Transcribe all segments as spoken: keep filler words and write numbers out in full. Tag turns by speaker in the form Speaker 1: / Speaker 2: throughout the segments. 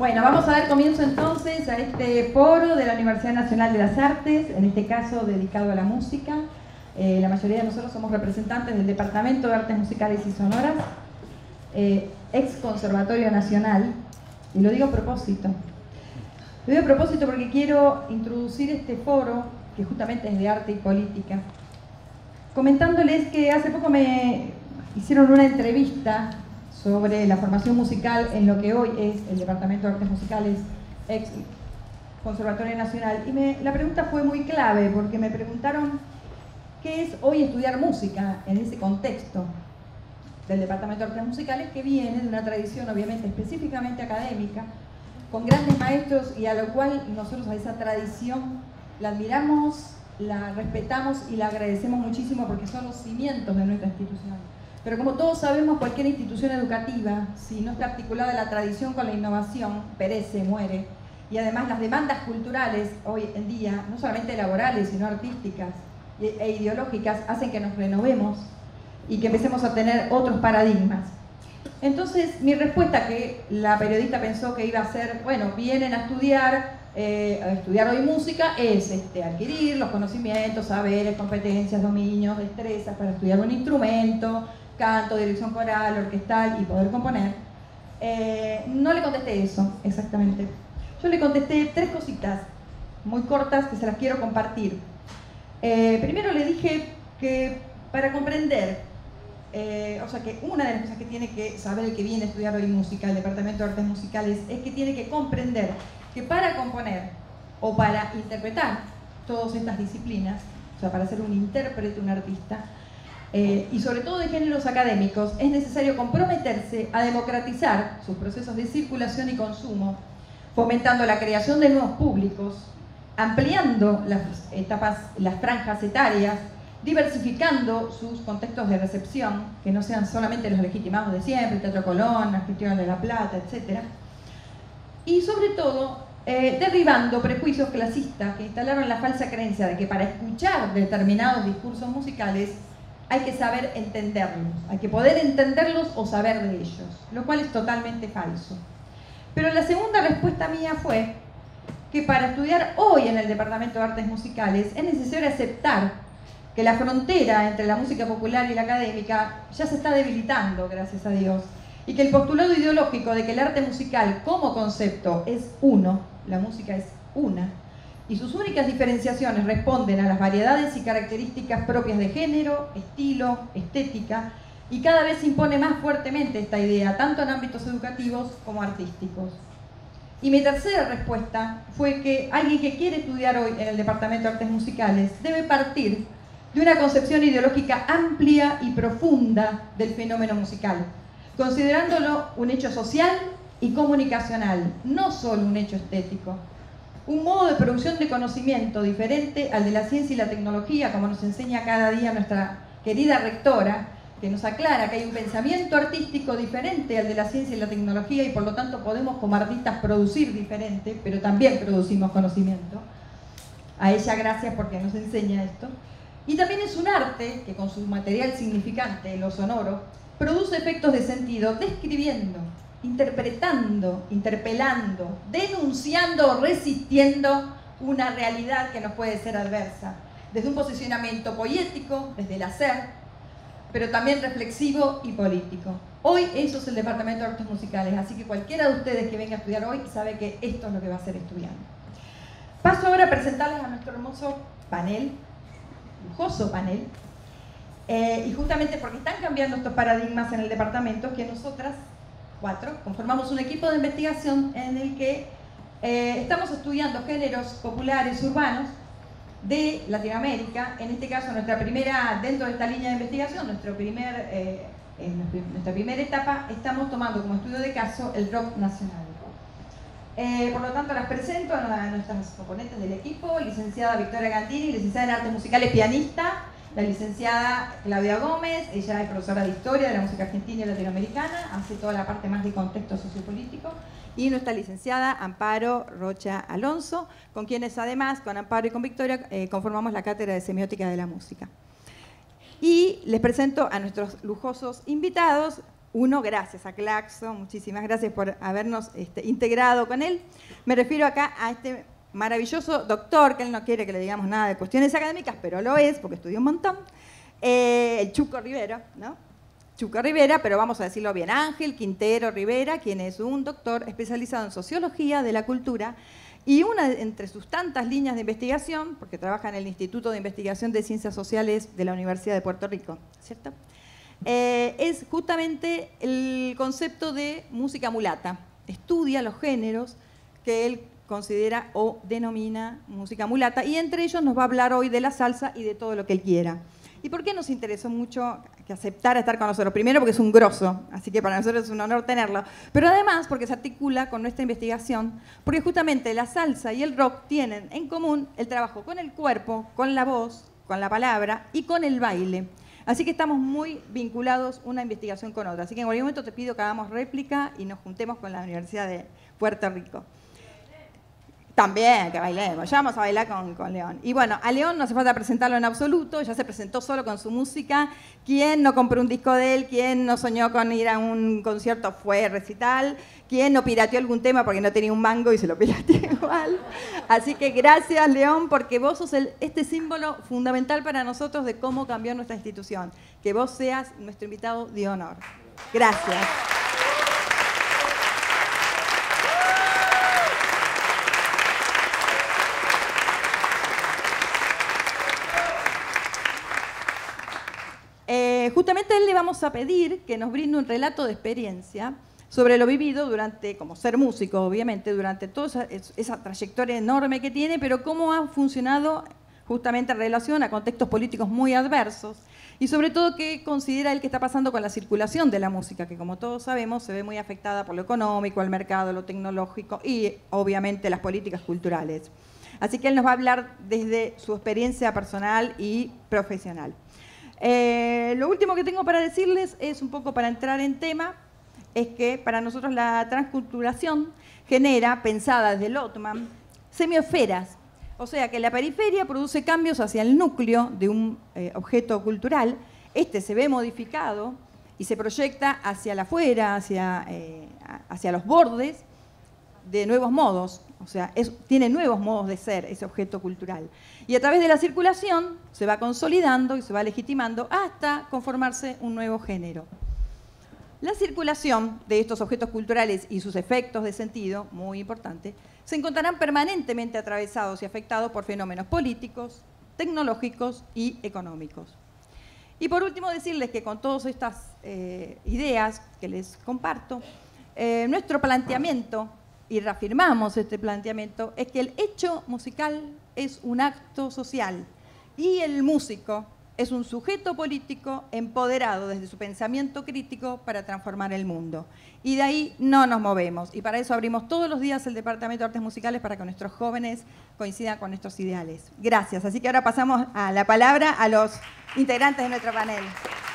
Speaker 1: Bueno, vamos a dar comienzo entonces a este foro de la Universidad Nacional de las Artes, en este caso dedicado a la música. Eh, la mayoría de nosotros somos representantes del Departamento de Artes Musicales y Sonoras, eh, ex Conservatorio Nacional, y lo digo a propósito. Lo digo a propósito porque quiero introducir este foro, que justamente es de arte y política, comentándoles que hace poco me hicieron una entrevista sobre la formación musical en lo que hoy es el Departamento de Artes Musicales, ex Conservatorio Nacional, y me, la pregunta fue muy clave porque me preguntaron qué es hoy estudiar música en ese contexto del Departamento de Artes Musicales, que viene de una tradición obviamente específicamente académica, con grandes maestros, y a lo cual nosotros a esa tradición la admiramos, la respetamos y la agradecemos muchísimo porque son los cimientos de nuestra institución. Pero como todos sabemos, cualquier institución educativa, si no está articulada la tradición con la innovación, perece, muere. Y además las demandas culturales hoy en día, no solamente laborales, sino artísticas e ideológicas, hacen que nos renovemos y que empecemos a tener otros paradigmas. Entonces, mi respuesta, que la periodista pensó que iba a ser, bueno, vienen a estudiar, eh, a estudiar hoy música, es este, adquirir los conocimientos, saberes, competencias, dominios, destrezas para estudiar un instrumento, canto, dirección coral, orquestal y poder componer. Eh, no le contesté eso exactamente. Yo le contesté tres cositas muy cortas que se las quiero compartir. Eh, primero le dije que para comprender, eh, o sea que una de las cosas que tiene que saber el que viene a estudiar hoy música, el Departamento de Artes Musicales, es que tiene que comprender que para componer o para interpretar todas estas disciplinas, o sea, para ser un intérprete, un artista, Eh, y sobre todo de géneros académicos, es necesario comprometerse a democratizar sus procesos de circulación y consumo, fomentando la creación de nuevos públicos, ampliando las etapas, las franjas etarias, diversificando sus contextos de recepción, que no sean solamente los legitimados de siempre, Teatro Colón, el Festival de La Plata, etcétera. Y sobre todo, eh, derribando prejuicios clasistas que instalaron la falsa creencia de que para escuchar determinados discursos musicales hay que saber entenderlos, hay que poder entenderlos o saber de ellos, lo cual es totalmente falso. Pero la segunda respuesta mía fue que para estudiar hoy en el Departamento de Artes Musicales es necesario aceptar que la frontera entre la música popular y la académica ya se está debilitando, gracias a Dios, y que el postulado ideológico de que el arte musical como concepto es uno, la música es una, y sus únicas diferenciaciones responden a las variedades y características propias de género, estilo, estética, y cada vez se impone más fuertemente esta idea, tanto en ámbitos educativos como artísticos. Y mi tercera respuesta fue que alguien que quiere estudiar hoy en el Departamento de Artes Musicales debe partir de una concepción ideológica amplia y profunda del fenómeno musical, considerándolo un hecho social y comunicacional, no solo un hecho estético. Un modo de producción de conocimiento diferente al de la ciencia y la tecnología, como nos enseña cada día nuestra querida rectora, que nos aclara que hay un pensamiento artístico diferente al de la ciencia y la tecnología y por lo tanto podemos como artistas producir diferente, pero también producimos conocimiento. A ella gracias porque nos enseña esto. Y también es un arte que con su material significante, lo sonoro, produce efectos de sentido describiendo, interpretando, interpelando, denunciando o resistiendo una realidad que nos puede ser adversa, desde un posicionamiento poético, desde el hacer, pero también reflexivo y político. Hoy eso es el Departamento de Artes Musicales, así que cualquiera de ustedes que venga a estudiar hoy sabe que esto es lo que va a ser estudiando. Paso ahora a presentarles a nuestro hermoso panel, lujoso panel, eh, y justamente porque están cambiando estos paradigmas en el departamento, que nosotras cuatro, conformamos un equipo de investigación en el que eh, estamos estudiando géneros populares urbanos de Latinoamérica. En este caso, nuestra primera, dentro de esta línea de investigación, nuestro primer, eh, en nuestra primera etapa, estamos tomando como estudio de caso el rock nacional. Eh, por lo tanto, las presento a nuestras componentes del equipo: licenciada Victoria Gantini, licenciada en Artes Musicales, pianista; la licenciada Claudia Gómez, ella es profesora de Historia de la música argentina y latinoamericana, hace toda la parte más de contexto sociopolítico; y nuestra licenciada Amparo Rocha Alonso, con quienes además, con Amparo y con Victoria, eh, conformamos la Cátedra de Semiótica de la Música. Y les presento a nuestros lujosos invitados. Uno, gracias a Claxo, muchísimas gracias por habernos este, integrado con él. Me refiero acá a este maravilloso doctor, que él no quiere que le digamos nada de cuestiones académicas, pero lo es, porque estudió un montón, eh, el Chuco Rivera, ¿no? Chuco Rivera, pero vamos a decirlo bien, Ángel Quintero Rivera, quien es un doctor especializado en Sociología de la Cultura, y una entre sus tantas líneas de investigación, porque trabaja en el Instituto de Investigación de Ciencias Sociales de la Universidad de Puerto Rico, ¿cierto? Eh, es justamente el concepto de música mulata. Estudia los géneros que él considera o denomina música mulata, y entre ellos nos va a hablar hoy de la salsa y de todo lo que él quiera. ¿Y por qué nos interesó mucho que aceptara estar con nosotros? Primero porque es un grosso, así que para nosotros es un honor tenerlo, pero además porque se articula con nuestra investigación, porque justamente la salsa y el rock tienen en común el trabajo con el cuerpo, con la voz, con la palabra y con el baile. Así que estamos muy vinculados una investigación con otra. Así que en cualquier momento te pido que hagamos réplica y nos juntemos con la Universidad de Puerto Rico. También, que bailemos. Ya vamos a bailar con, con León. Y bueno, a León no hace falta presentarlo en absoluto, ya se presentó solo con su música. ¿Quién no compró un disco de él? ¿Quién no soñó con ir a un concierto? Fue recital. ¿Quién no pirateó algún tema porque no tenía un mango y se lo pirateó igual? Así que gracias, León, porque vos sos el, este símbolo fundamental para nosotros de cómo cambió nuestra institución. Que vos seas nuestro invitado de honor. Gracias. Eh, justamente a él le vamos a pedir que nos brinde un relato de experiencia sobre lo vivido durante, como ser músico, obviamente, durante toda esa, esa trayectoria enorme que tiene, pero cómo ha funcionado justamente en relación a contextos políticos muy adversos y sobre todo qué considera él que está pasando con la circulación de la música, que como todos sabemos se ve muy afectada por lo económico, el mercado, lo tecnológico y obviamente las políticas culturales. Así que él nos va a hablar desde su experiencia personal y profesional. Eh, lo último que tengo para decirles es un poco para entrar en tema, es que para nosotros la transculturación genera, pensada desde Lotman, semiosferas. O sea que la periferia produce cambios hacia el núcleo de un eh, objeto cultural. Este se ve modificado y se proyecta hacia la afuera, hacia, eh, hacia los bordes, de nuevos modos. O sea, es, tiene nuevos modos de ser ese objeto cultural. Y a través de la circulación se va consolidando y se va legitimando hasta conformarse un nuevo género. La circulación de estos objetos culturales y sus efectos de sentido, muy importante, se encontrarán permanentemente atravesados y afectados por fenómenos políticos, tecnológicos y económicos. Y por último decirles que con todas estas eh, ideas que les comparto, eh, nuestro planteamiento, y reafirmamos este planteamiento, es que el hecho musical es un acto social y el músico es un sujeto político empoderado desde su pensamiento crítico para transformar el mundo. Y de ahí no nos movemos. Y para eso abrimos todos los días el Departamento de Artes Musicales para que nuestros jóvenes coincidan con nuestros ideales. Gracias. Así que ahora pasamos a la palabra a los integrantes de nuestro panel.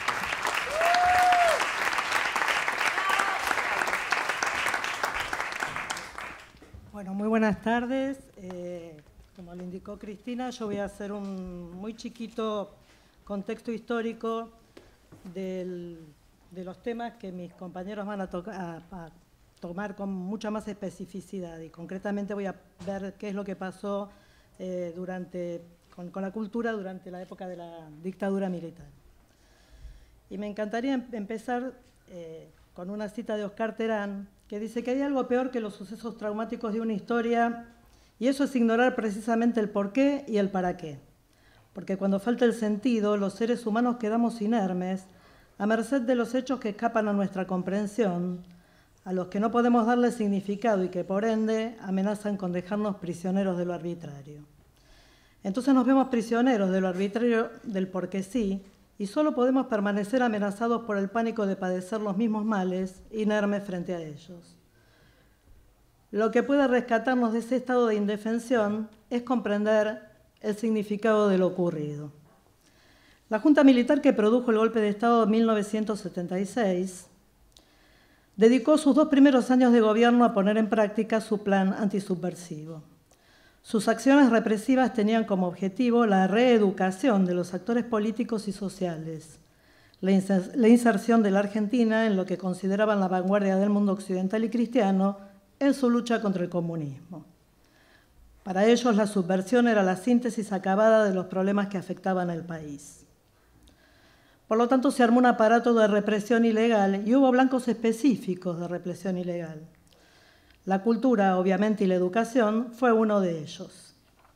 Speaker 2: Bueno, muy buenas tardes. Eh, como le indicó Cristina, yo voy a hacer un muy chiquito contexto histórico del, de los temas que mis compañeros van a, a, a tomar con mucha más especificidad y concretamente voy a ver qué es lo que pasó eh, durante, con, con la cultura durante la época de la dictadura militar. Y me encantaría empezar eh, con una cita de Oscar Terán, que dice que hay algo peor que los sucesos traumáticos de una historia, y eso es ignorar precisamente el por qué y el para qué. Porque cuando falta el sentido, los seres humanos quedamos inermes, a merced de los hechos que escapan a nuestra comprensión, a los que no podemos darle significado y que, por ende, amenazan con dejarnos prisioneros de lo arbitrario. Entonces nos vemos prisioneros de lo arbitrario del porque sí, y solo podemos permanecer amenazados por el pánico de padecer los mismos males, inermes frente a ellos. Lo que puede rescatarnos de ese estado de indefensión es comprender el significado de lo ocurrido. La Junta Militar que produjo el golpe de Estado de mil novecientos setenta y seis dedicó sus dos primeros años de gobierno a poner en práctica su plan antisubversivo. Sus acciones represivas tenían como objetivo la reeducación de los actores políticos y sociales, la inserción de la Argentina en lo que consideraban la vanguardia del mundo occidental y cristiano en su lucha contra el comunismo. Para ellos, la subversión era la síntesis acabada de los problemas que afectaban al país. Por lo tanto, se armó un aparato de represión ilegal y hubo blancos específicos de represión ilegal. La cultura, obviamente, y la educación fue uno de ellos.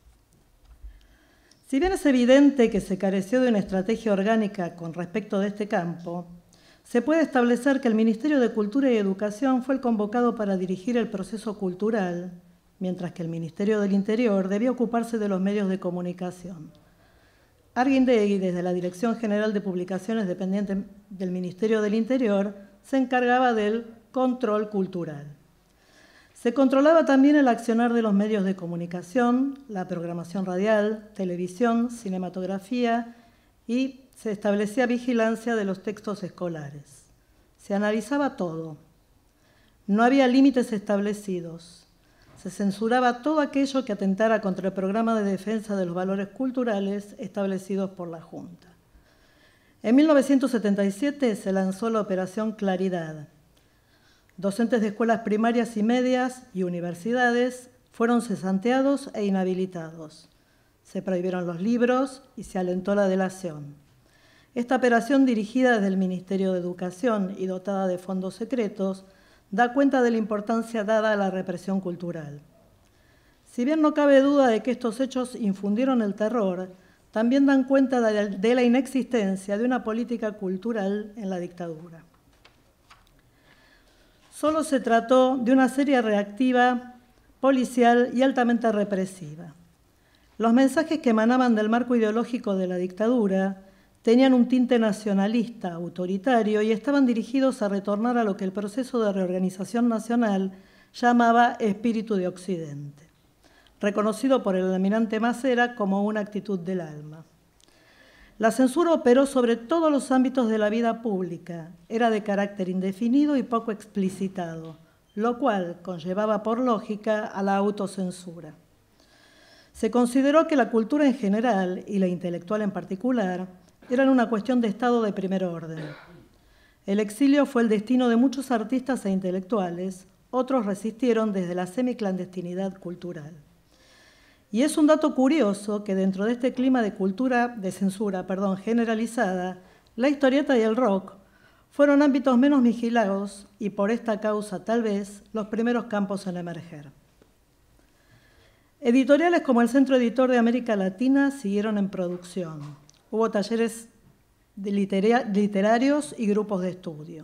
Speaker 2: Si bien es evidente que se careció de una estrategia orgánica con respecto de este campo, se puede establecer que el Ministerio de Cultura y Educación fue el convocado para dirigir el proceso cultural, mientras que el Ministerio del Interior debía ocuparse de los medios de comunicación. Arguindegui, desde la Dirección General de Publicaciones dependiente del Ministerio del Interior, se encargaba del control cultural. Se controlaba también el accionar de los medios de comunicación, la programación radial, televisión, cinematografía y se establecía vigilancia de los textos escolares. Se analizaba todo. No había límites establecidos. Se censuraba todo aquello que atentara contra el programa de defensa de los valores culturales establecidos por la Junta. En mil novecientos setenta y siete se lanzó la Operación Claridad. Docentes de escuelas primarias y medias y universidades fueron cesanteados e inhabilitados. Se prohibieron los libros y se alentó la delación. Esta operación, dirigida desde el Ministerio de Educación y dotada de fondos secretos, da cuenta de la importancia dada a la represión cultural. Si bien no cabe duda de que estos hechos infundieron el terror, también dan cuenta de la inexistencia de una política cultural en la dictadura. Solo se trató de una serie reactiva, policial y altamente represiva. Los mensajes que emanaban del marco ideológico de la dictadura tenían un tinte nacionalista, autoritario, y estaban dirigidos a retornar a lo que el proceso de reorganización nacional llamaba espíritu de Occidente, reconocido por el almirante Macera como una actitud del alma. La censura operó sobre todos los ámbitos de la vida pública, era de carácter indefinido y poco explicitado, lo cual conllevaba por lógica a la autocensura. Se consideró que la cultura en general y la intelectual en particular eran una cuestión de Estado de primer orden. El exilio fue el destino de muchos artistas e intelectuales, otros resistieron desde la semiclandestinidad cultural. Y es un dato curioso que dentro de este clima de cultura, de censura, perdón, generalizada, la historieta y el rock fueron ámbitos menos vigilados y por esta causa, tal vez, los primeros campos en emerger. Editoriales como el Centro Editor de América Latina siguieron en producción. Hubo talleres de literarios y grupos de estudio.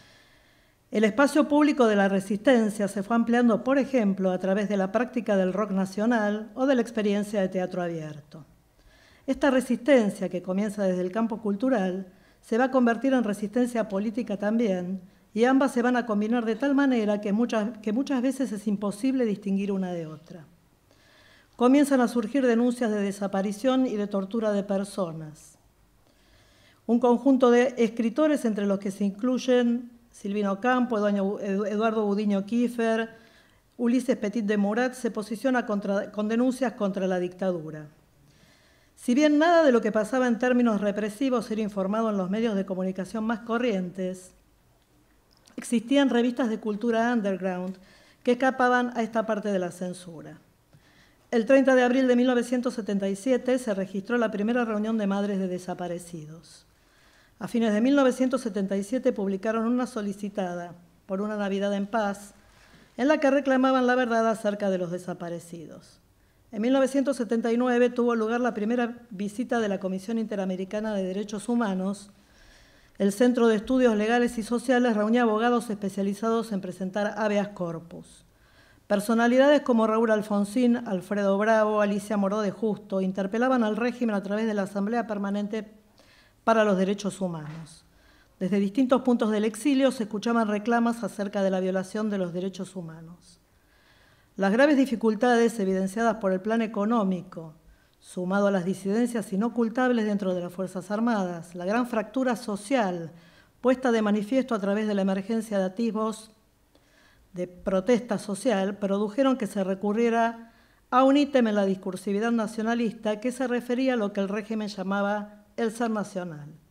Speaker 2: El espacio público de la resistencia se fue ampliando, por ejemplo, a través de la práctica del rock nacional o de la experiencia de teatro abierto. Esta resistencia, que comienza desde el campo cultural, se va a convertir en resistencia política también, y ambas se van a combinar de tal manera que muchas, que muchas veces es imposible distinguir una de otra. Comienzan a surgir denuncias de desaparición y de tortura de personas. Un conjunto de escritores, entre los que se incluyen Silvino Campo, Eduardo Budiño Kiefer, Ulises Petit de Murat, se posiciona contra, con denuncias contra la dictadura. Si bien nada de lo que pasaba en términos represivos era informado en los medios de comunicación más corrientes, existían revistas de cultura underground que escapaban a esta parte de la censura. El treinta de abril de mil novecientos setenta y siete se registró la primera reunión de madres de desaparecidos. A fines de mil novecientos setenta y siete publicaron una solicitada por una Navidad en paz, en la que reclamaban la verdad acerca de los desaparecidos. En mil novecientos setenta y nueve tuvo lugar la primera visita de la Comisión Interamericana de Derechos Humanos. El Centro de Estudios Legales y Sociales reunía abogados especializados en presentar habeas corpus. Personalidades como Raúl Alfonsín, Alfredo Bravo, Alicia Moró de Justo interpelaban al régimen a través de la Asamblea Permanente para los Derechos Humanos. Desde distintos puntos del exilio se escuchaban reclamos acerca de la violación de los derechos humanos. Las graves dificultades evidenciadas por el plan económico, sumado a las disidencias inocultables dentro de las Fuerzas Armadas, la gran fractura social puesta de manifiesto a través de la emergencia de atisbos de protesta social, produjeron que se recurriera a un ítem en la discursividad nacionalista que se refería a lo que el régimen llamaba el ser nacional.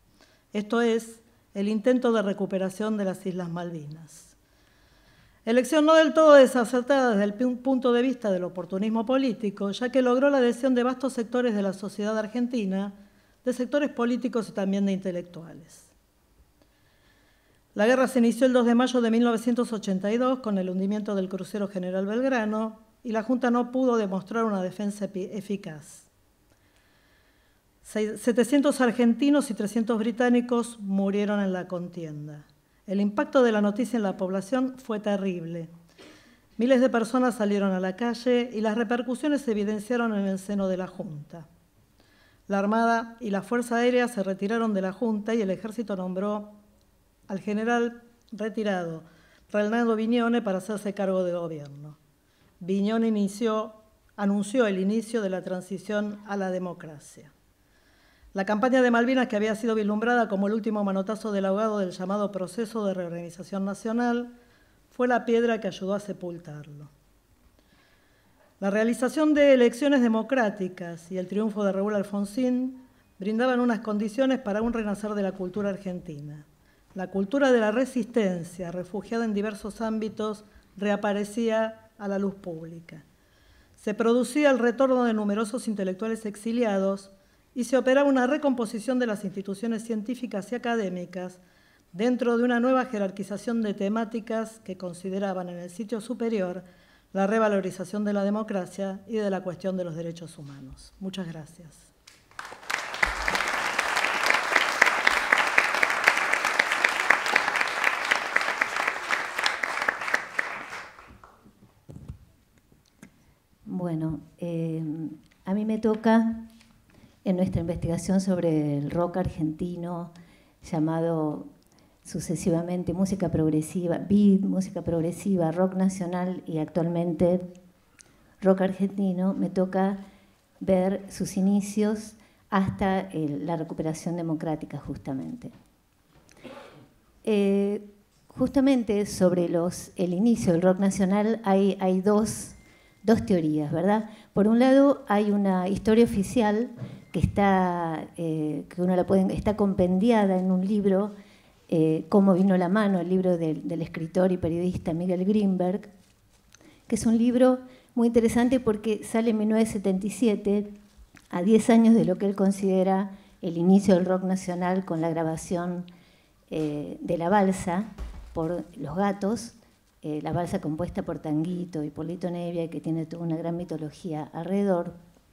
Speaker 2: esto es, el intento de recuperación de las Islas Malvinas. Elección no del todo desacertada desde el punto de vista del oportunismo político, ya que logró la adhesión de vastos sectores de la sociedad argentina, de sectores políticos y también de intelectuales. La guerra se inició el dos de mayo de mil novecientos ochenta y dos con el hundimiento del crucero General Belgrano y la Junta no pudo demostrar una defensa eficaz. setecientos argentinos y trescientos británicos murieron en la contienda. El impacto de la noticia en la población fue terrible. Miles de personas salieron a la calle y las repercusiones se evidenciaron en el seno de la Junta. La Armada y la Fuerza Aérea se retiraron de la Junta y el Ejército nombró al general retirado, Reinaldo Vignone, para hacerse cargo del gobierno. Vignone inició, anunció el inicio de la transición a la democracia. La campaña de Malvinas, que había sido vislumbrada como el último manotazo del ahogado del llamado proceso de reorganización nacional, fue la piedra que ayudó a sepultarlo. La realización de elecciones democráticas y el triunfo de Raúl Alfonsín brindaban unas condiciones para un renacer de la cultura argentina. La cultura de la resistencia, refugiada en diversos ámbitos, reaparecía a la luz pública. Se producía el retorno de numerosos intelectuales exiliados y se operaba una recomposición de las instituciones científicas y académicas dentro de una nueva jerarquización de temáticas que consideraban en el sitio superior la revalorización de la democracia y de la cuestión de los derechos humanos. Muchas gracias.
Speaker 3: Bueno, eh, a mí me toca, en nuestra investigación sobre el rock argentino, llamado sucesivamente música progresiva, beat, música progresiva, rock nacional y actualmente rock argentino, me toca ver sus inicios hasta el, la recuperación democrática, justamente. Eh, justamente sobre los, el inicio del rock nacional hay, hay dos, dos teorías, ¿verdad? Por un lado hay una historia oficial que está, eh, que uno la puede, está compendiada en un libro, eh, Cómo vino la mano, el libro del, del escritor y periodista Miguel Grinberg, que es un libro muy interesante porque sale en mil novecientos setenta y siete, a diez años de lo que él considera el inicio del rock nacional con la grabación eh, de La Balsa por Los Gatos, eh, La Balsa compuesta por Tanguito y Polito Nevia, que tiene toda una gran mitología alrededor.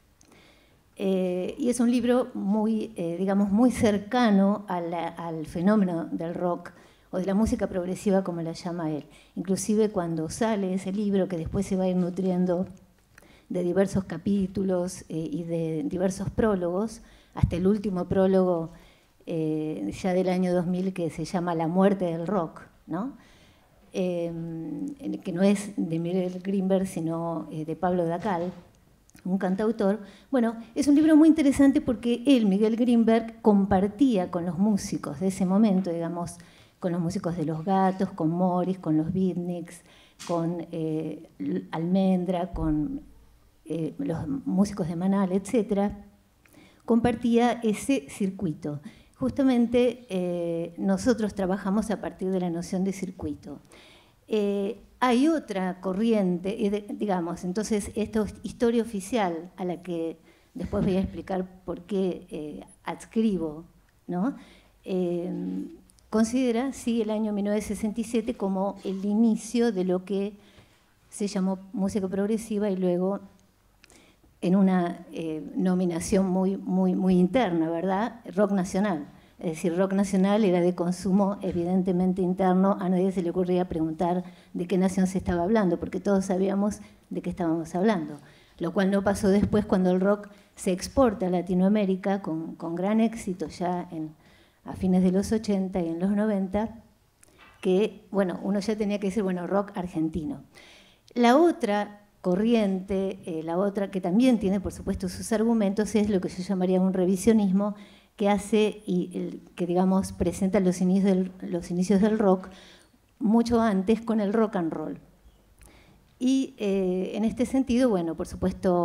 Speaker 3: Eh, y es un libro muy, eh, digamos, muy cercano a la, al fenómeno del rock o de la música progresiva, como la llama él. Inclusive cuando sale ese libro, que después se va a ir nutriendo de diversos capítulos eh, y de diversos prólogos, hasta el último prólogo eh, ya del año dos mil, que se llama La muerte del rock, ¿no? Eh, que no es de Miguel Grinberg, sino eh, de Pablo Dacal, un cantautor. Bueno, es un libro muy interesante porque él, Miguel Grinberg, compartía con los músicos de ese momento, digamos, con los músicos de Los Gatos, con Morris, con los Beatniks, con eh, Almendra, con eh, los músicos de Manal, etcétera, compartía ese circuito. Justamente eh, nosotros trabajamos a partir de la noción de circuito. Eh, hay otra corriente, digamos, entonces esta historia oficial a la que después voy a explicar por qué eh, adscribo, ¿no? Eh, considera, sí, el año mil novecientos sesenta y siete como el inicio de lo que se llamó música progresiva y luego en una eh, nominación muy, muy, muy interna, ¿verdad? Rock nacional. Es decir, rock nacional era de consumo evidentemente interno, a nadie se le ocurría preguntar de qué nación se estaba hablando, porque todos sabíamos de qué estábamos hablando, lo cual no pasó después cuando el rock se exporta a Latinoamérica con, con gran éxito ya en, a fines de los ochenta y en los noventa, que, bueno, uno ya tenía que decir, bueno, rock argentino. La otra corriente, eh, la otra que también tiene, por supuesto, sus argumentos, es lo que yo llamaría un revisionismo, que hace y el, que, digamos, presenta los inicios, del, los inicios del rock mucho antes con el rock and roll. Y eh, en este sentido, bueno, por supuesto,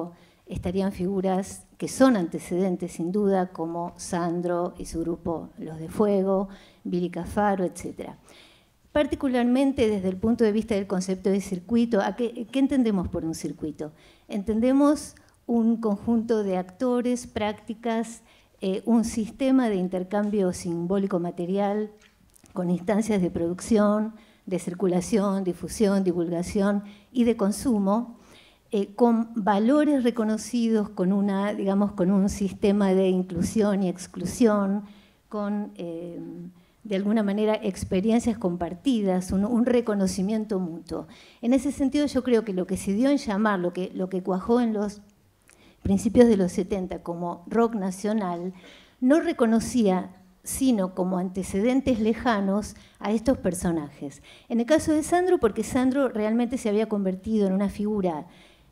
Speaker 3: estarían figuras que son antecedentes sin duda, como Sandro y su grupo Los de Fuego, Billy Cafaro, etcétera. Particularmente desde el punto de vista del concepto de circuito, ¿a qué, qué entendemos por un circuito? Entendemos un conjunto de actores, prácticas, eh, un sistema de intercambio simbólico material con instancias de producción, de circulación, difusión, divulgación y de consumo, eh, con valores reconocidos, con, una, digamos, con un sistema de inclusión y exclusión, con, eh, de alguna manera, experiencias compartidas, un, un reconocimiento mutuo. En ese sentido, yo creo que lo que se dio en llamar, lo que, lo que cuajó en los principios de los setenta como rock nacional, no reconocía sino como antecedentes lejanos a estos personajes. En el caso de Sandro, porque Sandro realmente se había convertido en una figura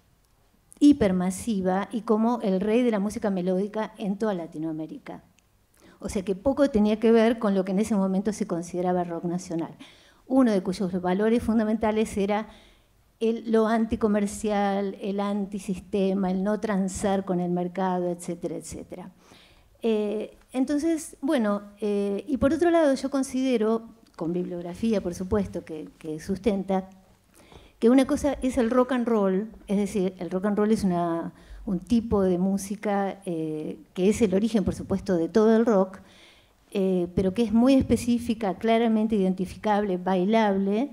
Speaker 3: hipermasiva y como el rey de la música melódica en toda Latinoamérica. O sea que poco tenía que ver con lo que en ese momento se consideraba rock nacional. Uno de cuyos valores fundamentales era el, lo anticomercial, el antisistema, el no transar con el mercado, etcétera, etcétera. Eh, entonces, bueno, eh, y por otro lado yo considero, con bibliografía por supuesto que, que sustenta, que una cosa es el rock and roll, es decir, el rock and roll es una, un tipo de música eh, que es el origen por supuesto de todo el rock, eh, pero que es muy específica, claramente identificable, bailable,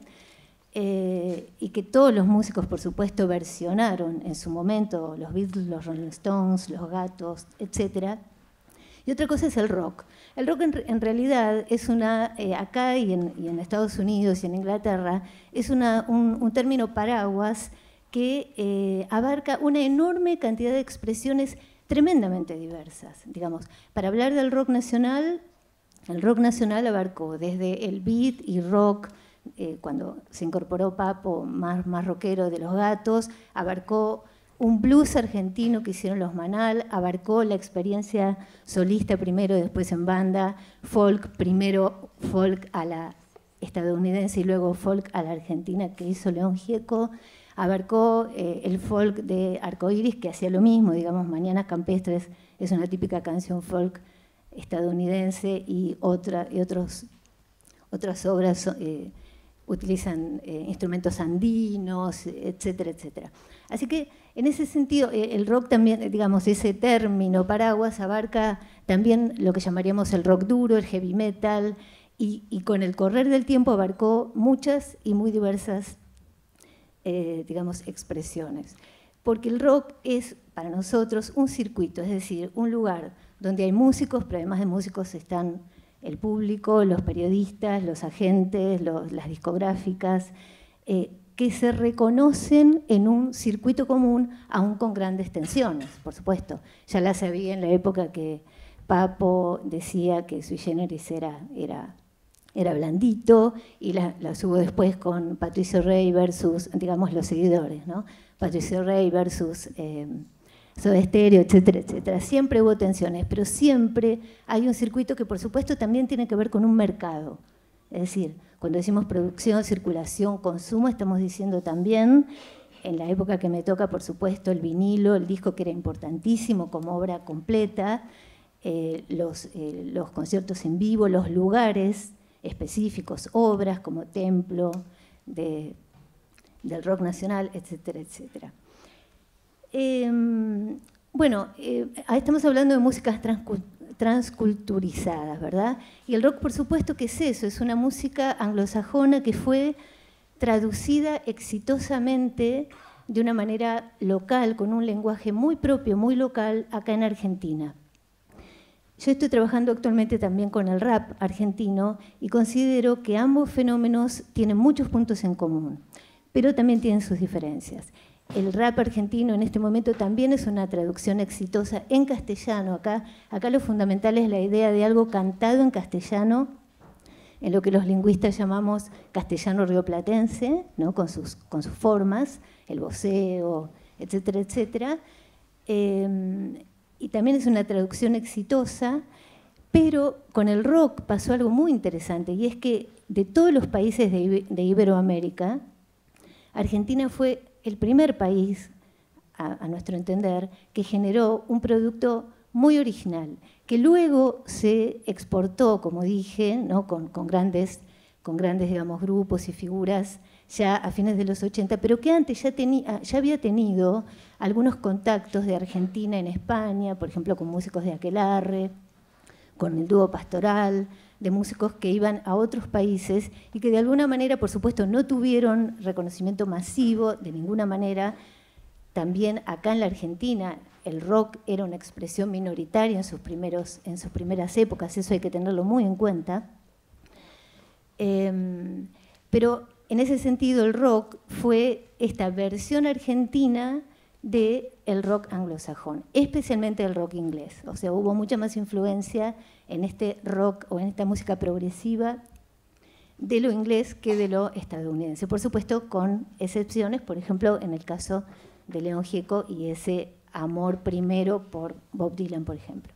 Speaker 3: eh, y que todos los músicos por supuesto versionaron en su momento, los Beatles, los Rolling Stones, los Gatos, etcétera. Y otra cosa es el rock. El rock en, en realidad es una, eh, acá y en, y en Estados Unidos y en Inglaterra, es una, un, un término paraguas que eh, abarca una enorme cantidad de expresiones tremendamente diversas. Digamos, para hablar del rock nacional, el rock nacional abarcó desde el beat y rock, eh, cuando se incorporó Papo, más, más rockero de los Gatos, abarcó un blues argentino que hicieron los Manal, abarcó la experiencia solista primero, después en banda, folk, primero folk a la estadounidense y luego folk a la argentina que hizo León Gieco, abarcó eh, el folk de Arcoiris que hacía lo mismo, digamos, Mañanas Campestres es una típica canción folk estadounidense y, otra, y otros, otras obras eh, utilizan eh, instrumentos andinos, etcétera, etcétera. Así que en ese sentido, el rock también, digamos, ese término paraguas abarca también lo que llamaríamos el rock duro, el heavy metal, y, y con el correr del tiempo abarcó muchas y muy diversas, eh, digamos, expresiones. Porque el rock es, para nosotros, un circuito, es decir, un lugar donde hay músicos, pero además de músicos están el público, los periodistas, los agentes, los, las discográficas, eh, que se reconocen en un circuito común, aún con grandes tensiones, por supuesto. Ya la sabía en la época que Papo decía que Sui Generis era, era, era blandito, y la, la hubo después con Patricio Rey versus, digamos, los seguidores, ¿no? Patricio Rey versus eh, Soda Stereo, etcétera, etcétera. Siempre hubo tensiones, pero siempre hay un circuito que, por supuesto, también tiene que ver con un mercado. Es decir, cuando decimos producción, circulación, consumo, estamos diciendo también, en la época que me toca, por supuesto, el vinilo, el disco que era importantísimo como obra completa, eh, los, eh, los conciertos en vivo, los lugares específicos, obras como Templo de, del rock nacional, etcétera, etcétera. Eh, bueno, eh, estamos hablando de músicas transculturales, transculturizadas, ¿verdad? Y el rock, por supuesto, que es eso, es una música anglosajona que fue traducida exitosamente de una manera local, con un lenguaje muy propio, muy local, acá en Argentina. Yo estoy trabajando actualmente también con el rap argentino y considero que ambos fenómenos tienen muchos puntos en común, pero también tienen sus diferencias. El rap argentino en este momento también es una traducción exitosa en castellano. Acá, acá lo fundamental es la idea de algo cantado en castellano, en lo que los lingüistas llamamos castellano rioplatense, ¿no? con, sus, con sus formas, el voceo, etcétera, etcétera. Eh, y también es una traducción exitosa, pero con el rock pasó algo muy interesante, y es que de todos los países de, de Iberoamérica, Argentina fue el primer país a, a nuestro entender, que generó un producto muy original, que luego se exportó, como dije, ¿no? con, con grandes, con grandes digamos, grupos y figuras ya a fines de los ochenta, pero que antes ya, tenía, ya había tenido algunos contactos de Argentina en España, por ejemplo, con músicos de Aquelarre, con el dúo Pastoral, de músicos que iban a otros países y que de alguna manera, por supuesto, no tuvieron reconocimiento masivo de ninguna manera. También acá en la Argentina el rock era una expresión minoritaria en sus, primeros, en sus primeras épocas, eso hay que tenerlo muy en cuenta. Eh, pero en ese sentido el rock fue esta versión argentina del rock anglosajón, especialmente el rock inglés. O sea, hubo mucha más influencia en este rock o en esta música progresiva de lo inglés que de lo estadounidense. Por supuesto, con excepciones, por ejemplo, en el caso de León Gieco y ese amor primero por Bob Dylan, por ejemplo.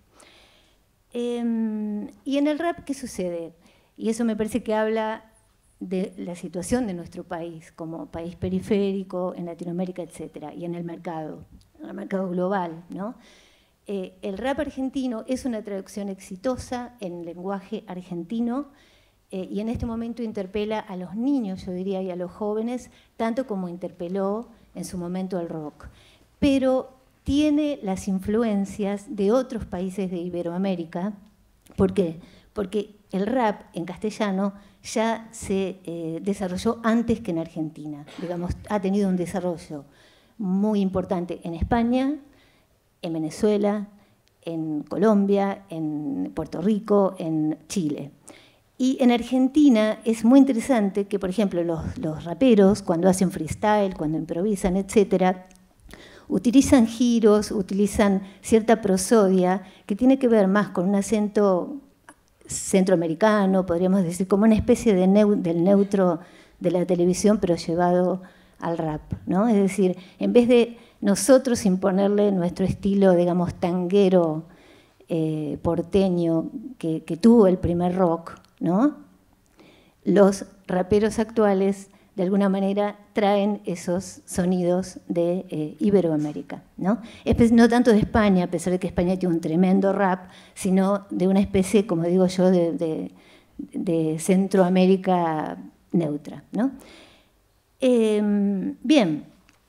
Speaker 3: Eh, y en el rap, ¿qué sucede? Y eso me parece que habla de la situación de nuestro país como país periférico, en Latinoamérica, etcétera, y en el mercado, en el mercado global, ¿no? Eh, el rap argentino es una traducción exitosa en lenguaje argentino eh, y en este momento interpela a los niños, yo diría, y a los jóvenes, tanto como interpeló en su momento el rock. Pero tiene las influencias de otros países de Iberoamérica. ¿Por qué? Porque el rap en castellano ya se eh, desarrolló antes que en Argentina. Digamos, ha tenido un desarrollo muy importante en España, en Venezuela, en Colombia, en Puerto Rico, en Chile. Y en Argentina es muy interesante que, por ejemplo, los, los raperos, cuando hacen freestyle, cuando improvisan, etcétera, utilizan giros, utilizan cierta prosodia que tiene que ver más con un acento centroamericano, podríamos decir, como una especie de neu del neutro de la televisión, pero llevado al rap, ¿no? Es decir, en vez de nosotros imponerle nuestro estilo, digamos, tanguero, eh, porteño, que, que tuvo el primer rock, ¿no? Los raperos actuales, de alguna manera, traen esos sonidos de eh, Iberoamérica, ¿no? No tanto de España, a pesar de que España tiene un tremendo rap, sino de una especie, como digo yo, de, de, de Centroamérica neutra, ¿no? Eh, bien,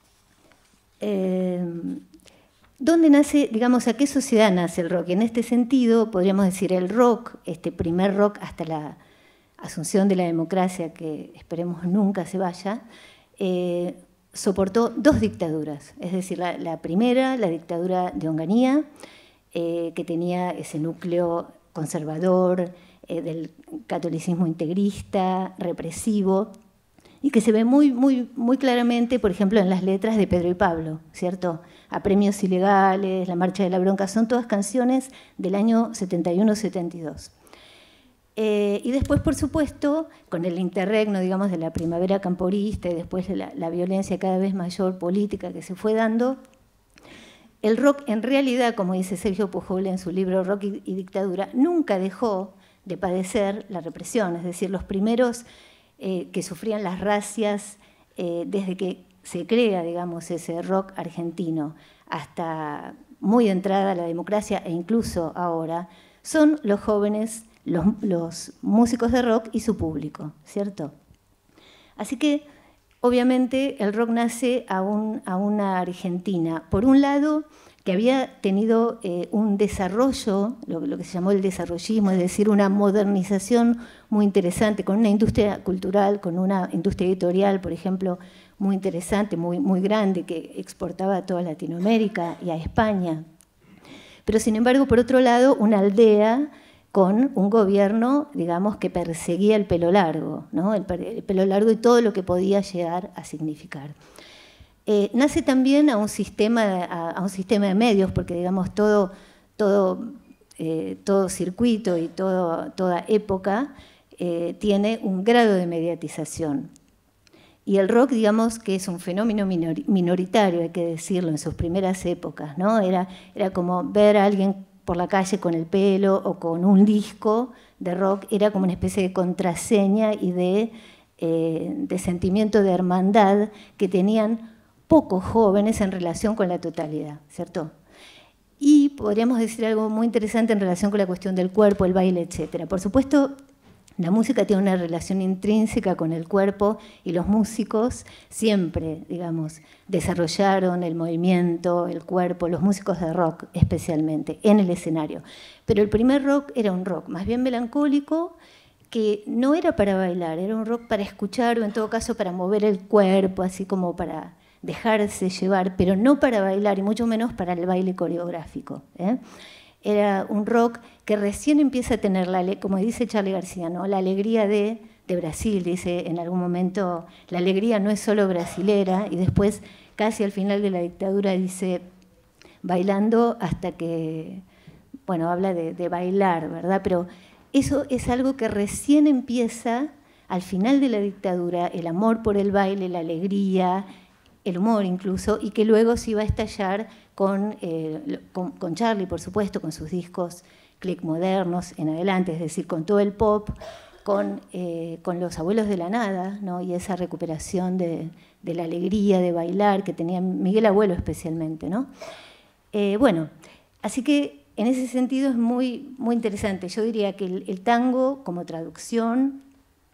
Speaker 3: eh, ¿dónde nace, digamos, a qué sociedad nace el rock? En este sentido, podríamos decir el rock, este primer rock hasta la asunción de la democracia, que esperemos nunca se vaya, eh, soportó dos dictaduras. Es decir, la, la primera, la dictadura de Onganía, eh, que tenía ese núcleo conservador, eh, del catolicismo integrista, represivo, y que se ve muy, muy, muy claramente, por ejemplo, en las letras de Pedro y Pablo, ¿cierto? Apremios ilegales, La marcha de la bronca, son todas canciones del año setenta y uno setenta y dos. Eh, y después, por supuesto, con el interregno, digamos, de la primavera camporista y después de la, la violencia cada vez mayor política que se fue dando, el rock en realidad, como dice Sergio Pujol en su libro Rock y, y Dictadura, nunca dejó de padecer la represión. Es decir, los primeros eh, que sufrían las racias eh, desde que se crea, digamos, ese rock argentino hasta muy entrada la democracia e incluso ahora, son los jóvenes, Los, los músicos de rock y su público, ¿cierto? Así que, obviamente, el rock nace a, un, a una Argentina, por un lado, que había tenido eh, un desarrollo, lo, lo que se llamó el desarrollismo, es decir, una modernización muy interesante, con una industria cultural, con una industria editorial, por ejemplo, muy interesante, muy, muy grande, que exportaba a toda Latinoamérica y a España. Pero, sin embargo, por otro lado, una aldea con un gobierno, digamos, que perseguía el pelo largo, ¿no? el, el pelo largo y todo lo que podía llegar a significar. Eh, nace también a un, sistema, a, a un sistema de medios, porque, digamos, todo, todo, eh, todo circuito y todo, toda época eh, tiene un grado de mediatización. Y el rock, digamos, que es un fenómeno minor, minoritario, hay que decirlo, en sus primeras épocas, ¿no? Era, era como ver a alguien por la calle con el pelo o con un disco de rock, era como una especie de contraseña y de, eh, de sentimiento de hermandad que tenían pocos jóvenes en relación con la totalidad, ¿cierto? Y podríamos decir algo muy interesante en relación con la cuestión del cuerpo, el baile, etcétera. Por supuesto, la música tiene una relación intrínseca con el cuerpo y los músicos siempre, digamos, desarrollaron el movimiento, el cuerpo, los músicos de rock especialmente, en el escenario. Pero el primer rock era un rock más bien melancólico, que no era para bailar, era un rock para escuchar o en todo caso para mover el cuerpo, así como para dejarse llevar, pero no para bailar y mucho menos para el baile coreográfico, ¿eh? Era un rock que recién empieza a tener, la, como dice Charly García, ¿no? La alegría de, de Brasil, dice en algún momento, la alegría no es solo brasilera, y después casi al final de la dictadura dice, bailando hasta que, bueno, habla de, de bailar, ¿verdad? Pero eso es algo que recién empieza al final de la dictadura, el amor por el baile, la alegría, el humor incluso, y que luego se iba a estallar con, eh, con, con Charly, por supuesto, con sus discos click modernos en adelante, es decir, con todo el pop, con, eh, con Los Abuelos de la Nada, ¿no? Y esa recuperación de, de la alegría de bailar que tenía Miguel Abuelo especialmente, ¿no? Eh, bueno, así que en ese sentido es muy, muy interesante. Yo diría que el, el tango, como traducción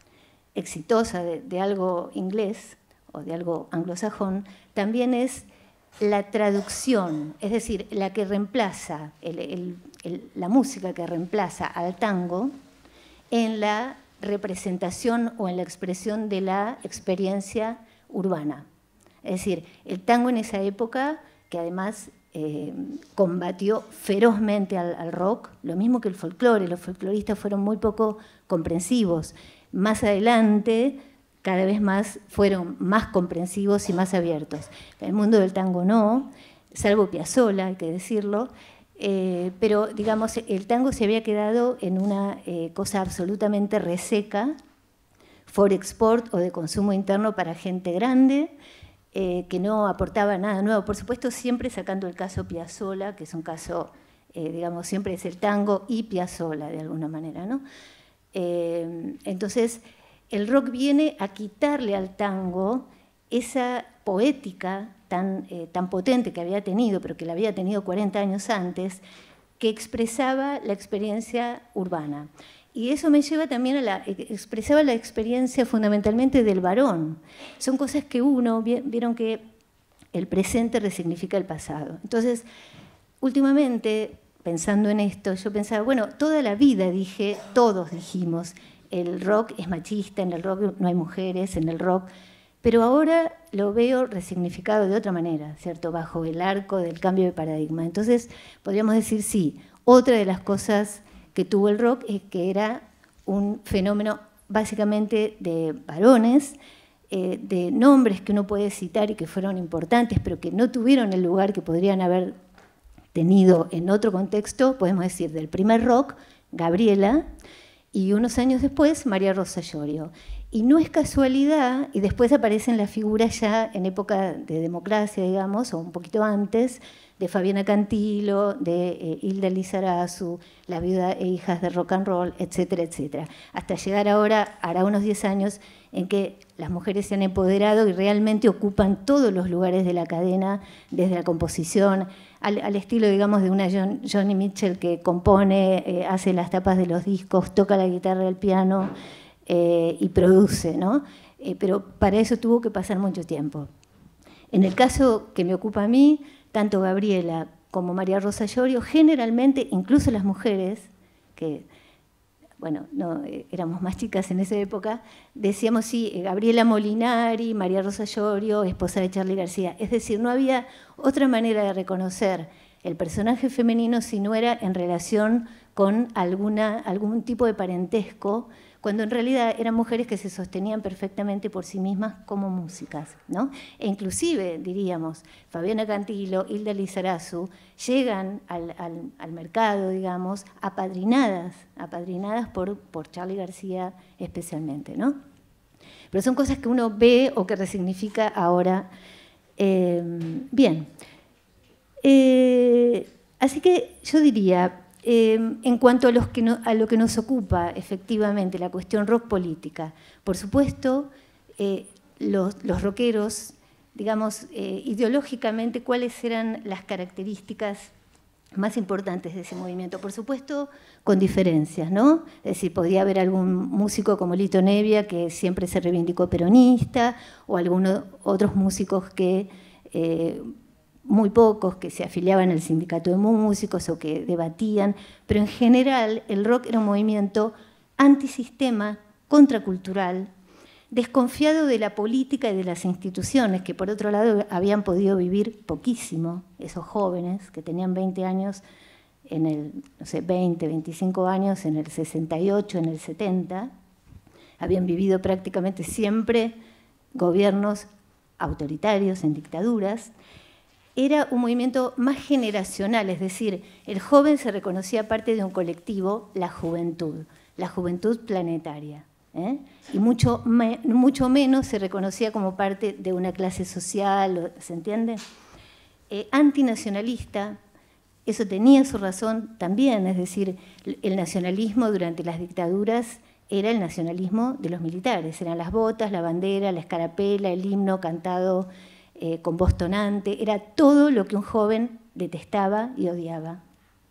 Speaker 3: exitosa de, de algo inglés o de algo anglosajón, también es la traducción, es decir, la que reemplaza, el, el, el, la música que reemplaza al tango en la representación o en la expresión de la experiencia urbana. Es decir, el tango en esa época, que además eh, combatió ferozmente al, al rock, lo mismo que el folclore, los folcloristas fueron muy poco comprensivos. Más adelante, cada vez más fueron más comprensivos y más abiertos. El mundo del tango no, salvo Piazzolla, hay que decirlo, eh, pero digamos, el tango se había quedado en una eh, cosa absolutamente reseca, for export o de consumo interno para gente grande, eh, que no aportaba nada nuevo. Por supuesto, siempre sacando el caso Piazzolla, que es un caso, eh, digamos, siempre es el tango y Piazzolla, de alguna manera, ¿no? Eh, entonces, el rock viene a quitarle al tango esa poética tan, eh, tan potente que había tenido, pero que la había tenido cuarenta años antes, que expresaba la experiencia urbana. Y eso me lleva también a la... expresaba la experiencia fundamentalmente del varón. Son cosas que uno... Vieron que el presente resignifica el pasado. Entonces, últimamente, pensando en esto, yo pensaba, bueno, toda la vida dije, todos dijimos, el rock es machista, en el rock no hay mujeres, en el rock... Pero ahora lo veo resignificado de otra manera, ¿cierto? Bajo el arco del cambio de paradigma. Entonces, podríamos decir, sí, otra de las cosas que tuvo el rock es que era un fenómeno básicamente de varones, eh, de nombres que uno puede citar y que fueron importantes, pero que no tuvieron el lugar que podrían haber tenido en otro contexto, podemos decir, del primer rock, Gabriela, y unos años después, María Rosa Llorio. Y no es casualidad, y después aparecen las figuras ya en época de democracia, digamos, o un poquito antes, de Fabiana Cantilo, de eh, Hilda Lizarazu, La viuda e hijas de rock and roll, etcétera, etcétera. Hasta llegar ahora, hará unos diez años, en que las mujeres se han empoderado y realmente ocupan todos los lugares de la cadena, desde la composición, al, al estilo, digamos, de una John, Joni Mitchell que compone, eh, hace las tapas de los discos, toca la guitarra, el piano eh, y produce, ¿no? Eh, pero para eso tuvo que pasar mucho tiempo. En el caso que me ocupa a mí, tanto Gabriela como María Rosa Llorio, generalmente, incluso las mujeres, que, bueno, no, éramos más chicas en esa época, decíamos, sí, Gabriela Molinari, María Rosa Llorio, esposa de Charly García. Es decir, no había otra manera de reconocer el personaje femenino si no era en relación con alguna, algún tipo de parentesco, cuando en realidad eran mujeres que se sostenían perfectamente por sí mismas como músicas, ¿no? E inclusive, diríamos, Fabiana Cantilo, Hilda Lizarazu, llegan al, al, al mercado, digamos, apadrinadas, apadrinadas por, por Charly García especialmente, ¿no? Pero son cosas que uno ve o que resignifica ahora. Eh, bien. Eh, así que yo diría... Eh, en cuanto a, los que no, a lo que nos ocupa efectivamente la cuestión rock política, por supuesto, eh, los, los rockeros digamos, eh, ideológicamente, cuáles eran las características más importantes de ese movimiento. Por supuesto, con diferencias, ¿no? Es decir, podía haber algún músico como Lito Nebbia que siempre se reivindicó peronista, o algunos otros músicos que, eh, muy pocos, que se afiliaban al sindicato de músicos o que debatían, pero en general el rock era un movimiento antisistema, contracultural, desconfiado de la política y de las instituciones, que por otro lado habían podido vivir poquísimo, esos jóvenes que tenían veinte años, en el, no sé, veinte, veinticinco años, en el sesenta y ocho, en el setenta, habían vivido prácticamente siempre gobiernos autoritarios, en dictaduras. Era un movimiento más generacional, es decir, el joven se reconocía parte de un colectivo, la juventud, la juventud planetaria. ¿Eh? Y mucho, me, mucho menos se reconocía como parte de una clase social, ¿se entiende? Eh, antinacionalista, eso tenía su razón también, es decir, el nacionalismo durante las dictaduras era el nacionalismo de los militares, eran las botas, la bandera, la escarapela, el himno cantado eh, con voz tonante, era todo lo que un joven detestaba y odiaba.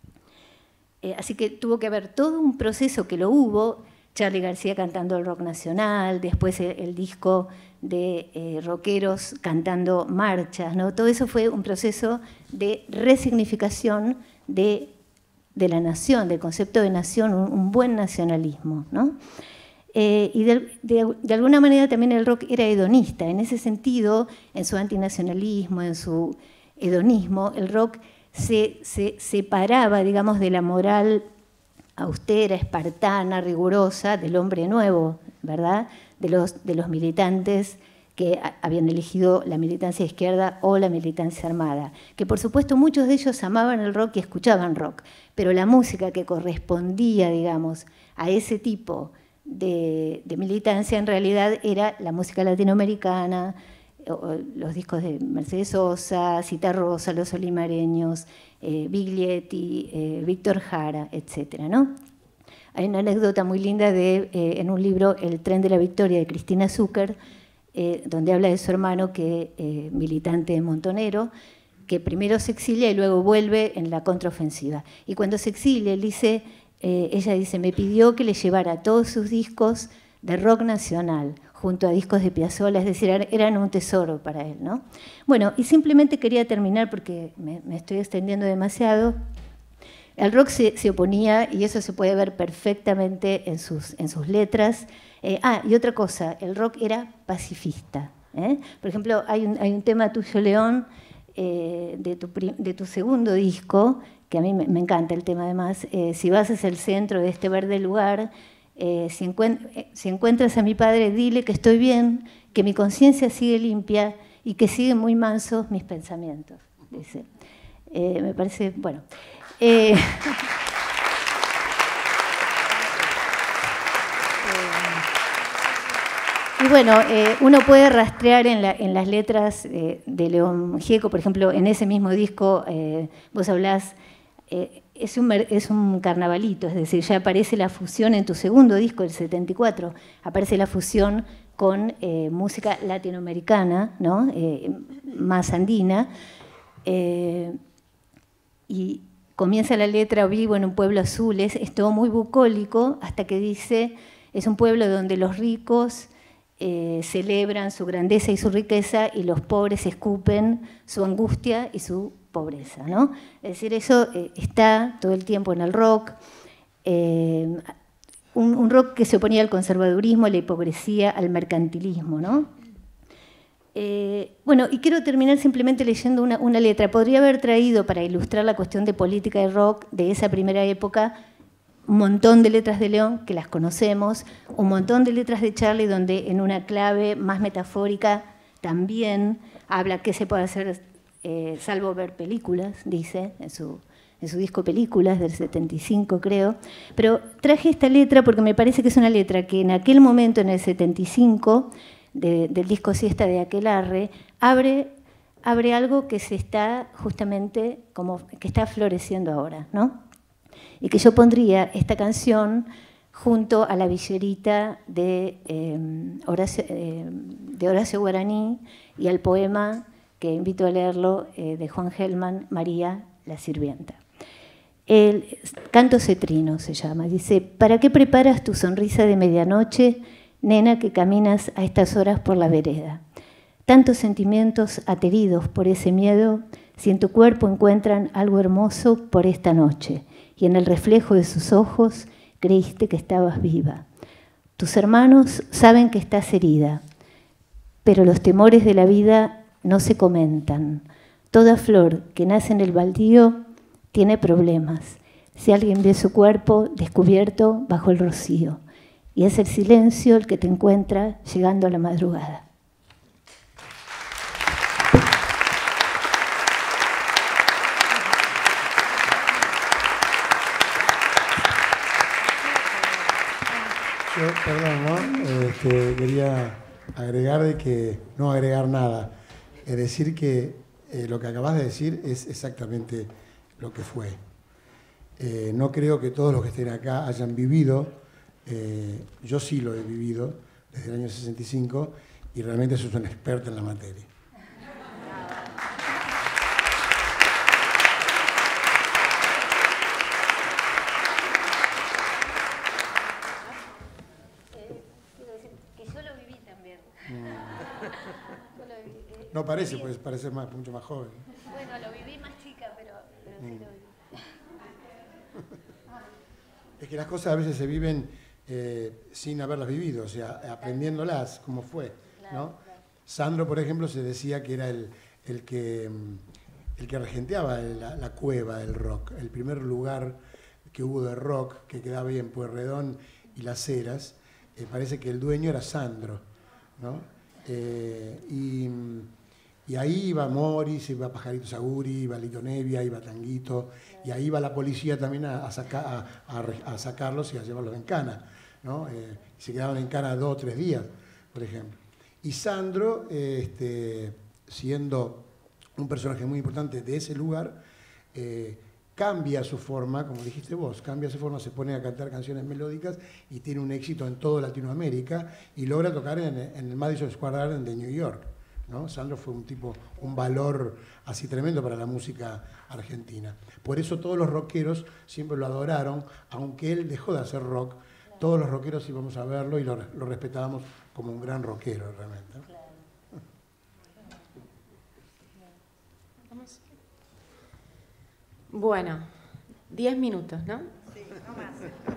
Speaker 3: Eh, así que tuvo que haber todo un proceso que lo hubo, Charly García cantando el rock nacional, después el, el disco de eh, rockeros cantando marchas, ¿no? Todo eso fue un proceso de resignificación de, de la nación, del concepto de nación, un, un buen nacionalismo, ¿no? Eh, y de, de, de alguna manera también el rock era hedonista, en ese sentido, en su antinacionalismo, en su hedonismo, el rock se, se separaba, digamos, de la moral austera, espartana, rigurosa del hombre nuevo, ¿verdad? De los, de los militantes que habían elegido la militancia izquierda o la militancia armada. Que por supuesto muchos de ellos amaban el rock y escuchaban rock, pero la música que correspondía, digamos, a ese tipo de, de militancia en realidad era la música latinoamericana, los discos de Mercedes Sosa, Citarrosa, Los Olimareños, eh, Biglietti, eh, Víctor Jara, etcétera, ¿no? Hay una anécdota muy linda de, eh, en un libro, El tren de la victoria, de Cristina Zucker, eh, donde habla de su hermano, que eh, militante montonero, que primero se exilia y luego vuelve en la contraofensiva. Y cuando se exilia, él dice, eh, ella dice, me pidió que le llevara todos sus discos de rock nacional, junto a discos de Piazzolla, es decir, eran un tesoro para él, ¿no? Bueno, y simplemente quería terminar, porque me, me estoy extendiendo demasiado. El rock se, se oponía, y eso se puede ver perfectamente en sus, en sus letras. Eh, ah, y otra cosa, el rock era pacifista, ¿eh? Por ejemplo, hay un, hay un tema tuyo, León, eh, de, tu, de tu segundo disco, que a mí me, me encanta el tema además, eh, si vas hacia el centro de este verde lugar, Eh, si, encuent eh, si encuentras a mi padre, dile que estoy bien, que mi conciencia sigue limpia y que siguen muy mansos mis pensamientos, dice. Eh, me parece, bueno. Eh, y bueno, eh, uno puede rastrear en, la, en las letras eh, de León Gieco, por ejemplo, en ese mismo disco, eh, vos hablás... Eh, Es un, es un carnavalito, es decir, ya aparece la fusión en tu segundo disco, el setenta y cuatro, aparece la fusión con eh, música latinoamericana, ¿no? eh, más andina, eh, y comienza la letra vivo en un pueblo azul, es, es todo muy bucólico, hasta que dice, es un pueblo donde los ricos eh, celebran su grandeza y su riqueza y los pobres escupen su angustia y su pobreza, ¿no? Es decir, eso eh, está todo el tiempo en el rock, eh, un, un rock que se oponía al conservadurismo, a la hipocresía, al mercantilismo, ¿no? Eh, bueno, y quiero terminar simplemente leyendo una, una letra. Podría haber traído, para ilustrar la cuestión de política y rock de esa primera época, un montón de letras de León, que las conocemos, un montón de letras de Charly, donde en una clave más metafórica también habla qué se puede hacer Eh, salvo ver películas, dice, en su, en su disco Películas del setenta y cinco, creo. Pero traje esta letra porque me parece que es una letra que en aquel momento, en el setenta y cinco, de, del disco Siesta de Aquelarre, abre, abre algo que se está justamente, como que está floreciendo ahora, ¿no? Y que yo pondría esta canción junto a la villerita de, eh, Horacio, eh, de Horacio Guaraní y al poema que invito a leerlo eh, de Juan Gelman, María la Sirvienta. El canto cetrino se llama. Dice: ¿para qué preparas tu sonrisa de medianoche, nena que caminas a estas horas por la vereda? Tantos sentimientos ateridos por ese miedo, si en tu cuerpo encuentran algo hermoso por esta noche, y en el reflejo de sus ojos creíste que estabas viva. Tus hermanos saben que estás herida, pero los temores de la vida no se comentan. Toda flor que nace en el baldío tiene problemas. Si alguien ve su cuerpo descubierto bajo el rocío, y es el silencio el que te encuentra llegando a la madrugada.
Speaker 4: Yo, perdón, ¿no? Este, quería agregar de que, no agregar nada, es decir que eh, lo que acabas de decir es exactamente lo que fue. Eh, no creo que todos los que estén acá hayan vivido, eh, yo sí lo he vivido desde el año sesenta y cinco y realmente soy un experto en la materia. No parece, pues parece más, mucho más joven.
Speaker 3: Bueno, lo viví más chica, pero, pero sí lo viví.
Speaker 4: Es que las cosas a veces se viven eh, sin haberlas vivido, o sea, aprendiéndolas, como fue, ¿no? Sandro, por ejemplo, se decía que era el, el, que, el que regenteaba la, la cueva del rock, el primer lugar que hubo de rock, que quedaba ahí en Pueyrredón y Las Heras. Eh, parece que el dueño era Sandro, ¿no? Eh, y, y ahí iba Morris, iba Pajarito Saguri, iba Lito Nevia, iba Tanguito, y ahí iba la policía también a, a, saca, a, a, a sacarlos y a llevarlos en cana, ¿no? Eh, se quedaban en cana dos o tres días, por ejemplo. Y Sandro, eh, este, siendo un personaje muy importante de ese lugar, eh, cambia su forma, como dijiste vos, cambia su forma, se pone a cantar canciones melódicas y tiene un éxito en toda Latinoamérica y logra tocar en, en el Madison Square Garden de New York, ¿no? Sandro fue un tipo, un valor así tremendo para la música argentina. Por eso todos los rockeros siempre lo adoraron, aunque él dejó de hacer rock, todos los rockeros íbamos a verlo y lo, lo respetábamos como un gran rockero realmente, ¿no?
Speaker 5: Claro. Vamos. Bueno, diez minutos, ¿no?
Speaker 2: Sí, no más.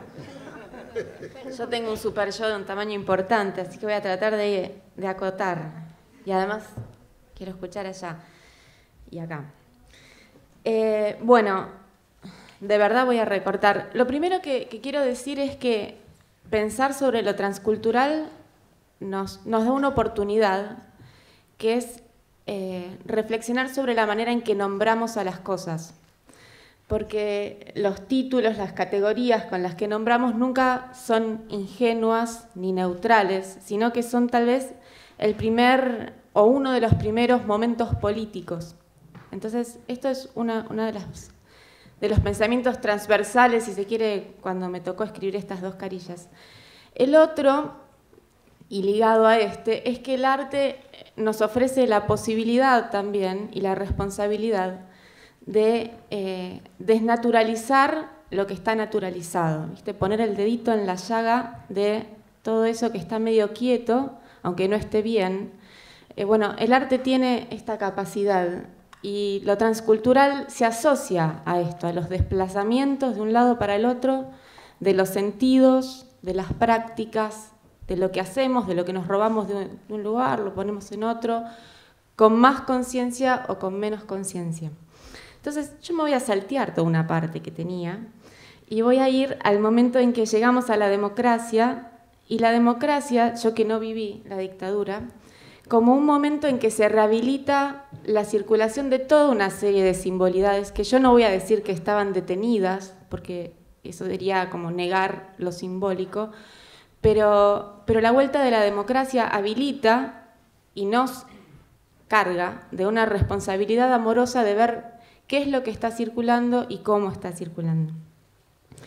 Speaker 5: Yo tengo un super yo de un tamaño importante, así que voy a tratar de, de acotar. Y además quiero escuchar allá y acá. Eh, bueno, de verdad voy a recortar. Lo primero que, que quiero decir es que pensar sobre lo transcultural nos, nos da una oportunidad, que es eh, reflexionar sobre la manera en que nombramos a las cosas. Porque los títulos, las categorías con las que nombramos nunca son ingenuas ni neutrales, sino que son tal vez el primer o uno de los primeros momentos políticos. Entonces, esto es una, una de, las, de los pensamientos transversales, si se quiere, cuando me tocó escribir estas dos carillas. El otro, y ligado a este, es que el arte nos ofrece la posibilidad también y la responsabilidad de eh, desnaturalizar lo que está naturalizado, ¿viste? Poner el dedito en la llaga de todo eso que está medio quieto, aunque no esté bien. Eh, bueno, el arte tiene esta capacidad y lo transcultural se asocia a esto, a los desplazamientos de un lado para el otro, de los sentidos, de las prácticas, de lo que hacemos, de lo que nos robamos de un, de un lugar, lo ponemos en otro, con más conciencia o con menos conciencia. Entonces, yo me voy a saltear toda una parte que tenía y voy a ir al momento en que llegamos a la democracia, y la democracia, yo que no viví la dictadura, como un momento en que se rehabilita la circulación de toda una serie de simbolidades que yo no voy a decir que estaban detenidas, porque eso sería como negar lo simbólico, pero, pero la vuelta de la democracia habilita y nos carga de una responsabilidad amorosa de ver qué es lo que está circulando y cómo está circulando.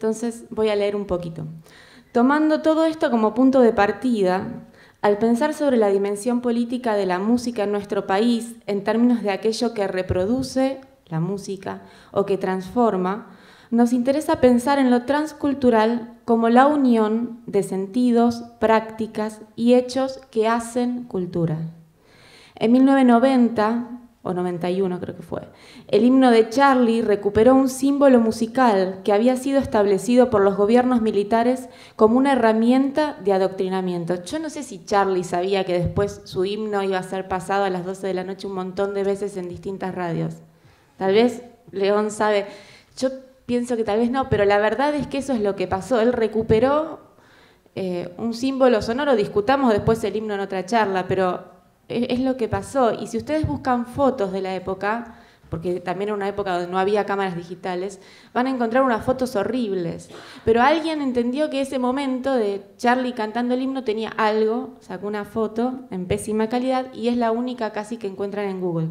Speaker 5: Entonces voy a leer un poquito. Tomando todo esto como punto de partida, al pensar sobre la dimensión política de la música en nuestro país, en términos de aquello que reproduce la música o que transforma, nos interesa pensar en lo transcultural como la unión de sentidos, prácticas y hechos que hacen cultura. En mil novecientos noventa, o noventa y uno creo que fue, el himno de Charlie recuperó un símbolo musical que había sido establecido por los gobiernos militares como una herramienta de adoctrinamiento. Yo no sé si Charlie sabía que después su himno iba a ser pasado a las doce de la noche un montón de veces en distintas radios. Tal vez León sabe, yo pienso que tal vez no, pero la verdad es que eso es lo que pasó. Él recuperó eh, un símbolo sonoro, discutamos después el himno en otra charla, pero es lo que pasó. Y si ustedes buscan fotos de la época, porque también era una época donde no había cámaras digitales, van a encontrar unas fotos horribles. Pero alguien entendió que ese momento de Charlie cantando el himno tenía algo, sacó una foto en pésima calidad y es la única casi que encuentran en Google.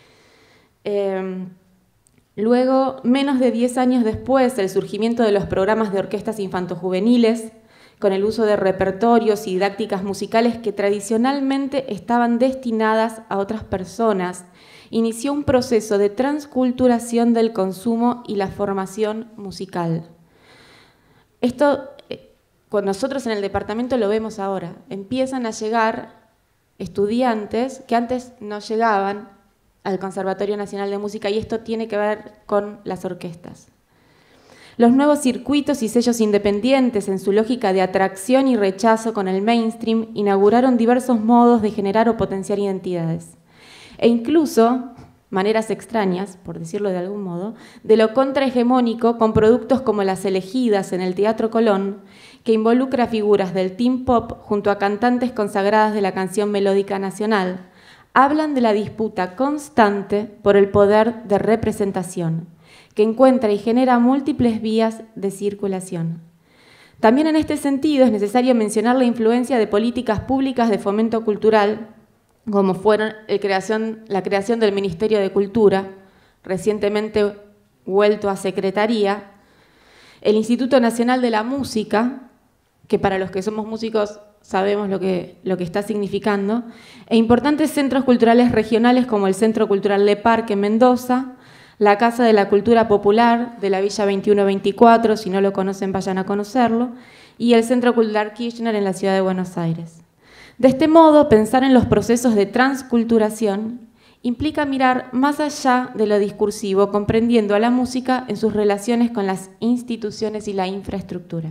Speaker 5: Eh, luego, menos de diez años después, el surgimiento de los programas de orquestas infantojuveniles, con el uso de repertorios y didácticas musicales que tradicionalmente estaban destinadas a otras personas, inició un proceso de transculturación del consumo y la formación musical. Esto, con nosotros en el departamento lo vemos ahora. Empiezan a llegar estudiantes que antes no llegaban al Conservatorio Nacional de Música y esto tiene que ver con las orquestas. Los nuevos circuitos y sellos independientes, en su lógica de atracción y rechazo con el mainstream, inauguraron diversos modos de generar o potenciar identidades. E incluso maneras extrañas, por decirlo de algún modo, de lo contrahegemónico con productos como Las Elegidas en el Teatro Colón, que involucra figuras del teen pop junto a cantantes consagradas de la canción melódica nacional, hablan de la disputa constante por el poder de representación, que encuentra y genera múltiples vías de circulación. También en este sentido es necesario mencionar la influencia de políticas públicas de fomento cultural, como fueron el creación, la creación del Ministerio de Cultura, recientemente vuelto a Secretaría, el Instituto Nacional de la Música, que para los que somos músicos sabemos lo que, lo que está significando, e importantes centros culturales regionales como el Centro Cultural Le Parque en Mendoza, la Casa de la Cultura Popular de la Villa veintiuno veinticuatro, si no lo conocen vayan a conocerlo, y el Centro Cultural Kirchner en la ciudad de Buenos Aires. De este modo, pensar en los procesos de transculturación implica mirar más allá de lo discursivo, comprendiendo a la música en sus relaciones con las instituciones y la infraestructura.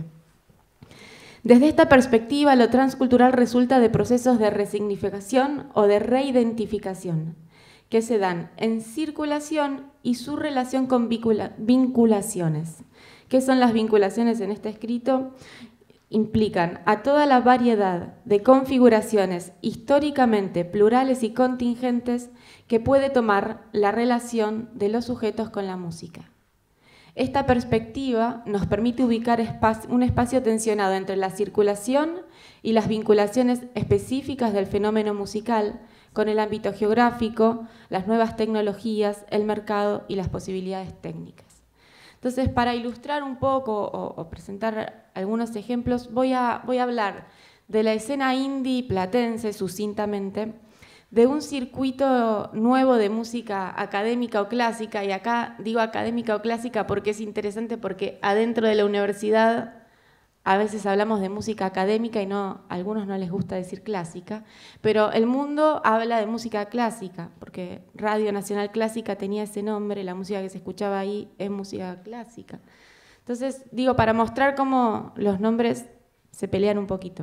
Speaker 5: Desde esta perspectiva, lo transcultural resulta de procesos de resignificación o de reidentificación, que se dan en circulación y su relación con vincula, vinculaciones. ¿Qué son las vinculaciones en este escrito? Implican a toda la variedad de configuraciones históricamente plurales y contingentes que puede tomar la relación de los sujetos con la música. Esta perspectiva nos permite ubicar espacio, un espacio tensionado entre la circulación y las vinculaciones específicas del fenómeno musical, con el ámbito geográfico, las nuevas tecnologías, el mercado y las posibilidades técnicas. Entonces, para ilustrar un poco o, o presentar algunos ejemplos, voy a, voy a hablar de la escena indie platense, sucintamente, de un circuito nuevo de música académica o clásica, y acá digo académica o clásica porque es interesante porque adentro de la universidad a veces hablamos de música académica y no, a algunos no les gusta decir clásica, pero el mundo habla de música clásica, porque Radio Nacional Clásica tenía ese nombre, la música que se escuchaba ahí es música clásica. Entonces, digo, para mostrar cómo los nombres se pelean un poquito.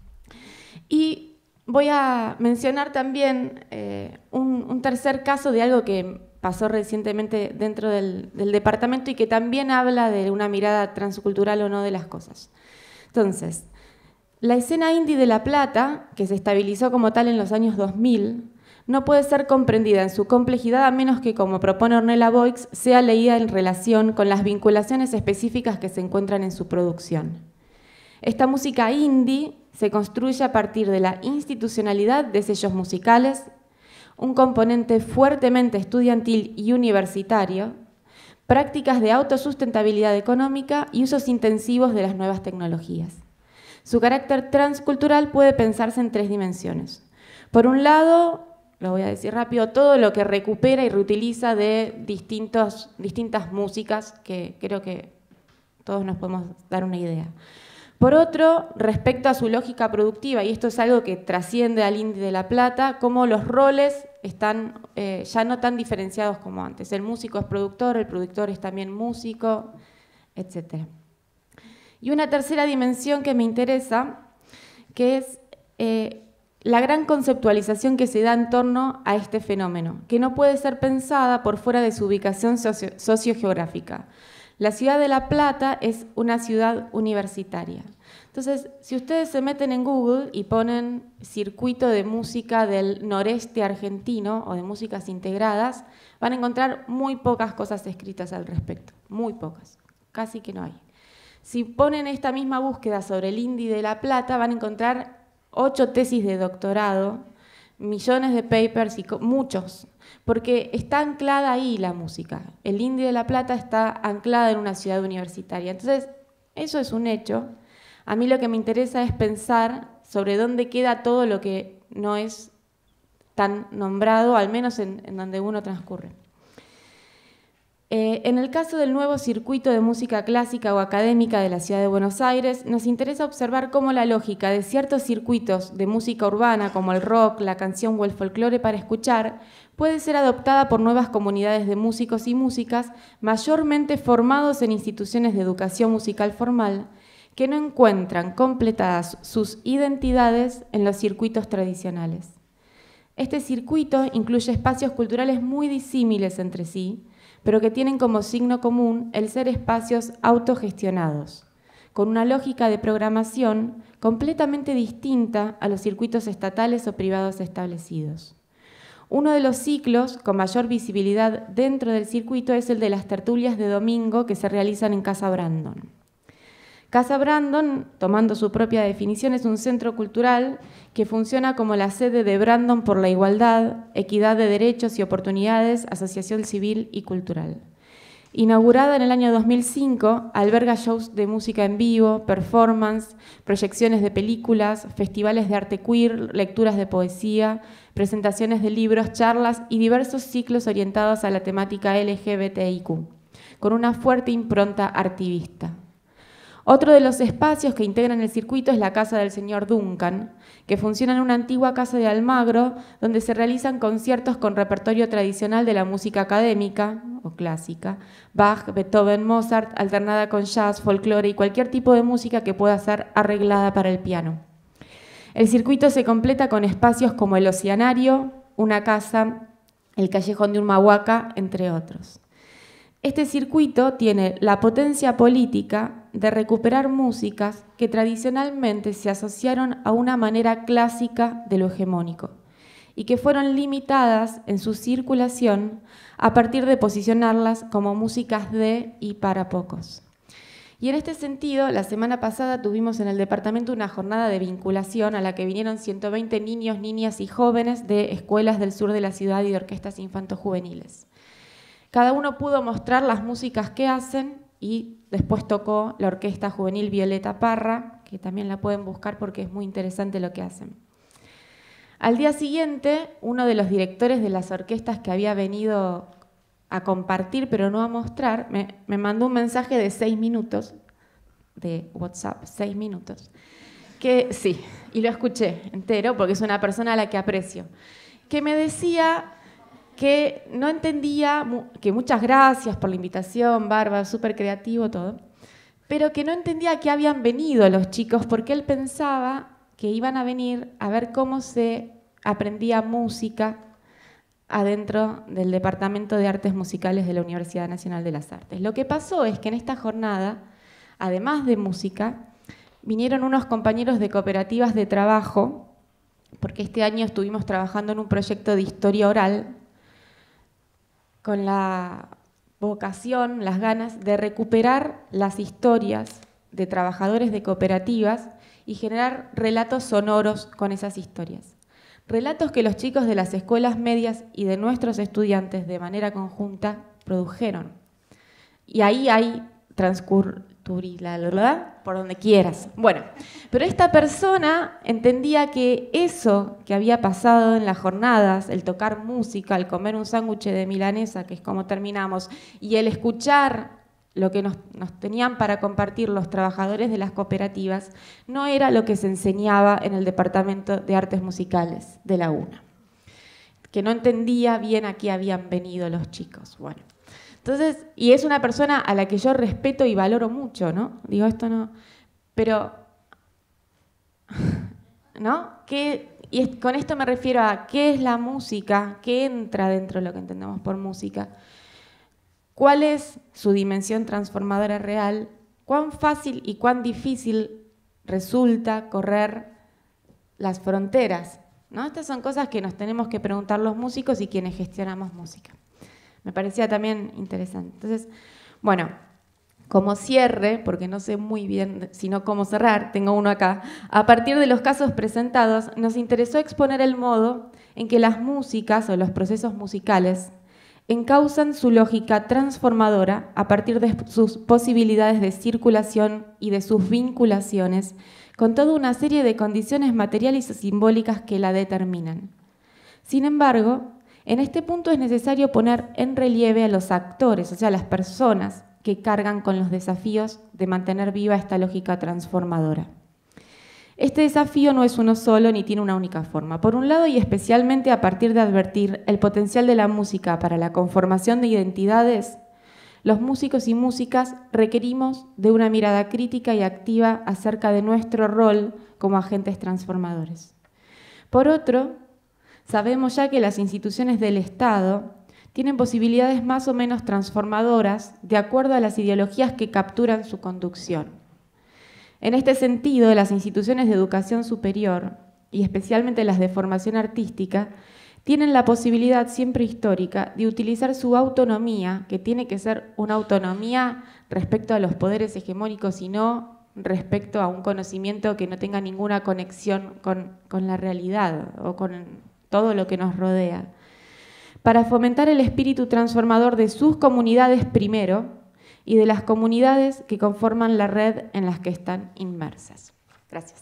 Speaker 5: Y voy a mencionar también eh, un, un tercer caso de algo que pasó recientemente dentro del, del departamento y que también habla de una mirada transcultural o no de las cosas. Entonces, la escena indie de La Plata, que se estabilizó como tal en los años dos mil, no puede ser comprendida en su complejidad a menos que, como propone Ornella Boix, sea leída en relación con las vinculaciones específicas que se encuentran en su producción. Esta música indie se construye a partir de la institucionalidad de sellos musicales, un componente fuertemente estudiantil y universitario, prácticas de autosustentabilidad económica y usos intensivos de las nuevas tecnologías. Su carácter transcultural puede pensarse en tres dimensiones. Por un lado, lo voy a decir rápido, todo lo que recupera y reutiliza de distintos, distintas músicas, que creo que todos nos podemos dar una idea. Por otro, respecto a su lógica productiva, y esto es algo que trasciende al Indie de La Plata, cómo los roles están eh, ya no tan diferenciados como antes. El músico es productor, el productor es también músico, etcétera. Y una tercera dimensión que me interesa, que es eh, la gran conceptualización que se da en torno a este fenómeno, que no puede ser pensada por fuera de su ubicación socio- sociogeográfica. La ciudad de La Plata es una ciudad universitaria. Entonces, si ustedes se meten en Google y ponen circuito de música del noreste argentino o de músicas integradas, van a encontrar muy pocas cosas escritas al respecto, muy pocas, casi que no hay. Si ponen esta misma búsqueda sobre el Indie de La Plata, van a encontrar ocho tesis de doctorado, millones de papers y muchos, porque está anclada ahí la música. El Indie de La Plata está anclada en una ciudad universitaria. Entonces, eso es un hecho. A mí lo que me interesa es pensar sobre dónde queda todo lo que no es tan nombrado, al menos en, en donde uno transcurre. Eh, en el caso del nuevo circuito de música clásica o académica de la ciudad de Buenos Aires, nos interesa observar cómo la lógica de ciertos circuitos de música urbana, como el rock, la canción o el folclore para escuchar, puede ser adoptada por nuevas comunidades de músicos y músicas mayormente formados en instituciones de educación musical formal, que no encuentran completadas sus identidades en los circuitos tradicionales. Este circuito incluye espacios culturales muy disímiles entre sí, pero que tienen como signo común el ser espacios autogestionados, con una lógica de programación completamente distinta a los circuitos estatales o privados establecidos. Uno de los ciclos con mayor visibilidad dentro del circuito es el de las tertulias de domingo que se realizan en Casa Brandon. Casa Brandon, tomando su propia definición, es un centro cultural que funciona como la sede de Brandon por la Igualdad, Equidad de Derechos y Oportunidades, Asociación Civil y Cultural. Inaugurada en el año dos mil cinco, alberga shows de música en vivo, performance, proyecciones de películas, festivales de arte queer, lecturas de poesía, presentaciones de libros, charlas y diversos ciclos orientados a la temática L G B T I Q, con una fuerte impronta artivista. Otro de los espacios que integran el circuito es la Casa del Señor Duncan, que funciona en una antigua casa de Almagro, donde se realizan conciertos con repertorio tradicional de la música académica o clásica, Bach, Beethoven, Mozart, alternada con jazz, folclore y cualquier tipo de música que pueda ser arreglada para el piano. El circuito se completa con espacios como el Oceanario, una casa, el Callejón de Humahuaca, entre otros. Este circuito tiene la potencia política de recuperar músicas que tradicionalmente se asociaron a una manera clásica de lo hegemónico y que fueron limitadas en su circulación a partir de posicionarlas como músicas de y para pocos. Y en este sentido, la semana pasada tuvimos en el departamento una jornada de vinculación a la que vinieron ciento veinte niños, niñas y jóvenes de escuelas del sur de la ciudad y de orquestas infantojuveniles. Cada uno pudo mostrar las músicas que hacen y después tocó la Orquesta Juvenil Violeta Parra, que también la pueden buscar porque es muy interesante lo que hacen. Al día siguiente, uno de los directores de las orquestas que había venido a compartir, pero no a mostrar, me, me mandó un mensaje de seis minutos, de WhatsApp, seis minutos, que sí, y lo escuché entero porque es una persona a la que aprecio, que me decía que no entendía, que muchas gracias por la invitación, Bárbara, súper creativo todo, pero que no entendía a qué habían venido los chicos porque él pensaba que iban a venir a ver cómo se aprendía música adentro del Departamento de Artes Musicales de la Universidad Nacional de las Artes. Lo que pasó es que en esta jornada, además de música, vinieron unos compañeros de cooperativas de trabajo, porque este año estuvimos trabajando en un proyecto de historia oral, con la vocación, las ganas de recuperar las historias de trabajadores de cooperativas y generar relatos sonoros con esas historias. Relatos que los chicos de las escuelas medias y de nuestros estudiantes de manera conjunta produjeron. y ahí hay transculturalidad por donde quieras. Bueno, pero esta persona entendía que eso que había pasado en las jornadas, el tocar música, el comer un sándwich de milanesa, que es como terminamos, y el escuchar lo que nos, nos tenían para compartir los trabajadores de las cooperativas, no era lo que se enseñaba en el Departamento de Artes Musicales de la UNA, que no entendía bien a qué habían venido los chicos. Bueno, entonces, y es una persona a la que yo respeto y valoro mucho, ¿no? Digo, esto no, pero, ¿no? ¿Qué, y es, con esto me refiero a qué es la música, qué entra dentro de lo que entendemos por música, cuál es su dimensión transformadora real, cuán fácil y cuán difícil resulta correr las fronteras, ¿no? Estas son cosas que nos tenemos que preguntar los músicos y quienes gestionamos música. Me parecía también interesante. Entonces, bueno, como cierre, porque no sé muy bien sino cómo cerrar, tengo uno acá, a partir de los casos presentados, nos interesó exponer el modo en que las músicas o los procesos musicales encausan su lógica transformadora a partir de sus posibilidades de circulación y de sus vinculaciones con toda una serie de condiciones materiales y simbólicas que la determinan. Sin embargo, en este punto es necesario poner en relieve a los actores, o sea, las personas que cargan con los desafíos de mantener viva esta lógica transformadora. Este desafío no es uno solo ni tiene una única forma. Por un lado, y especialmente a partir de advertir el potencial de la música para la conformación de identidades, los músicos y músicas requerimos de una mirada crítica y activa acerca de nuestro rol como agentes transformadores. Por otro, sabemos ya que las instituciones del Estado tienen posibilidades más o menos transformadoras de acuerdo a las ideologías que capturan su conducción. En este sentido, las instituciones de educación superior, y especialmente las de formación artística, tienen la posibilidad siempre histórica de utilizar su autonomía, que tiene que ser una autonomía respecto a los poderes hegemónicos y no respecto a un conocimiento que no tenga ninguna conexión con, con la realidad o con todo lo que nos rodea, para fomentar el espíritu transformador de sus comunidades primero, y de las comunidades que conforman la red en las que están inmersas. Gracias.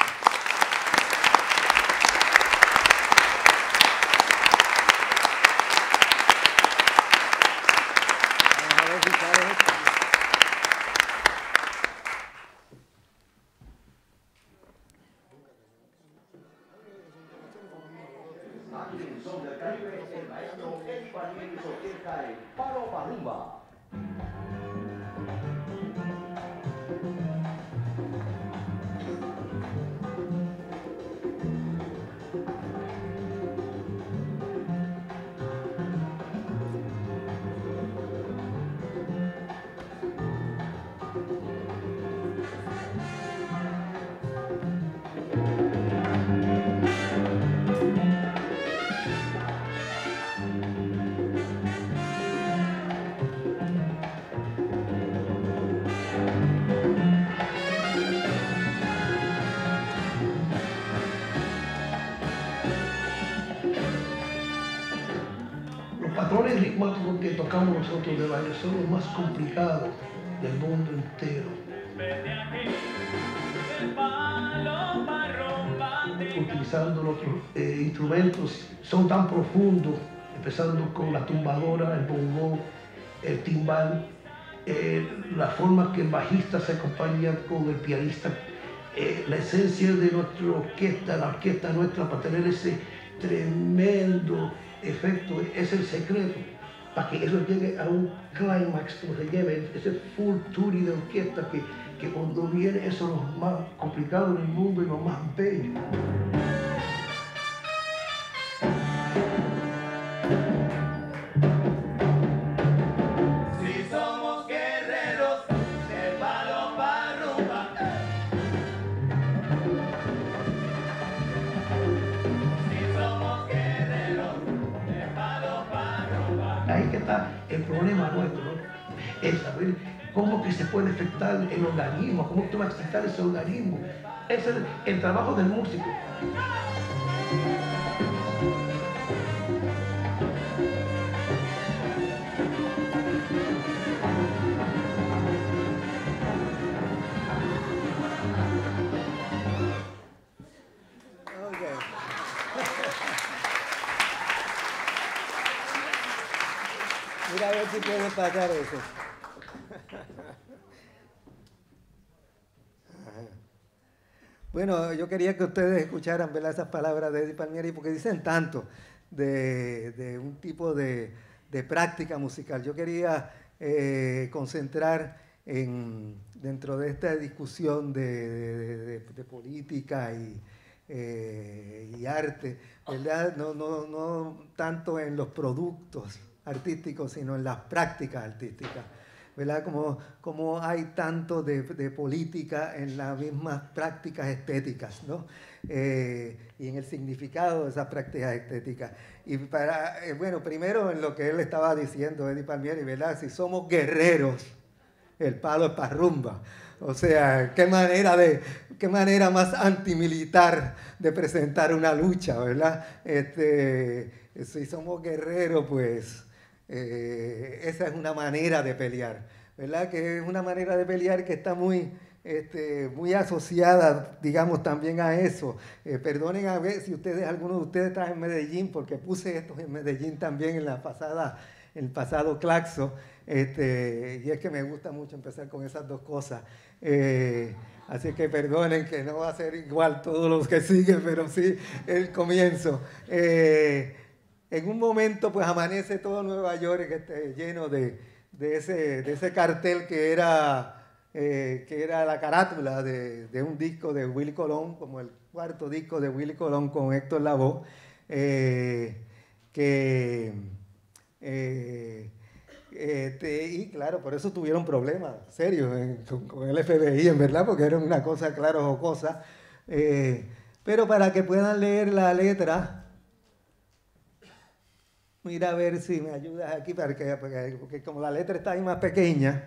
Speaker 6: patrones ritmáticos que tocamos nosotros de baile son los más complicados del mundo entero. Utilizando los eh, instrumentos, son tan profundos, empezando con la tumbadora, el bongo, el timbal, eh, la forma que el bajista se acompaña con el pianista, eh, la esencia de nuestra orquesta, la orquesta nuestra, para tener ese tremendo efecto, es el secreto, para que eso llegue a un clímax, como se llama, ese full tutti de orquesta, que, que cuando viene eso es lo más complicado del mundo y lo más bello. Ahí que está el problema nuestro, ¿no? Es saber cómo que se puede afectar el organismo, cómo tú vas a afectar ese organismo. Ese es el, el trabajo del músico.
Speaker 7: si puede pasar eso. Bueno, yo quería que ustedes escucharan, ¿verdad?, esas palabras de Eddie Palmieri, porque dicen tanto de, de un tipo de, de práctica musical. Yo quería eh, concentrar en, dentro de esta discusión de, de, de, de política y, eh, y arte, ¿verdad? No, no, no tanto en los productos artísticos, sino en las prácticas artísticas, ¿verdad? Como, como hay tanto de, de política en las mismas prácticas estéticas, ¿no? Eh, y en el significado de esas prácticas estéticas. Y para, eh, bueno, primero en lo que él estaba diciendo, Eddie Palmieri, ¿verdad? Si somos guerreros, el palo es para rumba. O sea, qué manera, de, qué manera más antimilitar de presentar una lucha, ¿verdad? Este, si somos guerreros, pues eh, esa es una manera de pelear, ¿verdad? Que es una manera de pelear que está muy, este, muy asociada, digamos, también a eso. Eh, perdonen a ver si ustedes, algunos de ustedes están en Medellín, porque puse estos en Medellín también en la pasada, el pasado Claxo. Este, y es que me gusta mucho empezar con esas dos cosas. Eh, así que perdonen que no va a ser igual todos los que siguen, pero sí el comienzo. Eh, en un momento pues amanece todo Nueva York este, lleno de, de, ese, de ese cartel que era, eh, que era la carátula de, de un disco de Willy Colón, como el cuarto disco de Willy Colón con Héctor Lavoe, eh, que... Eh, Este, y claro, por eso tuvieron problemas serios eh, con, con el F B I, en verdad, porque era una cosa, claro, jocosa. Eh, pero para que puedan leer la letra, mira a ver si me ayudas aquí, para que, porque, porque como la letra está ahí más pequeña.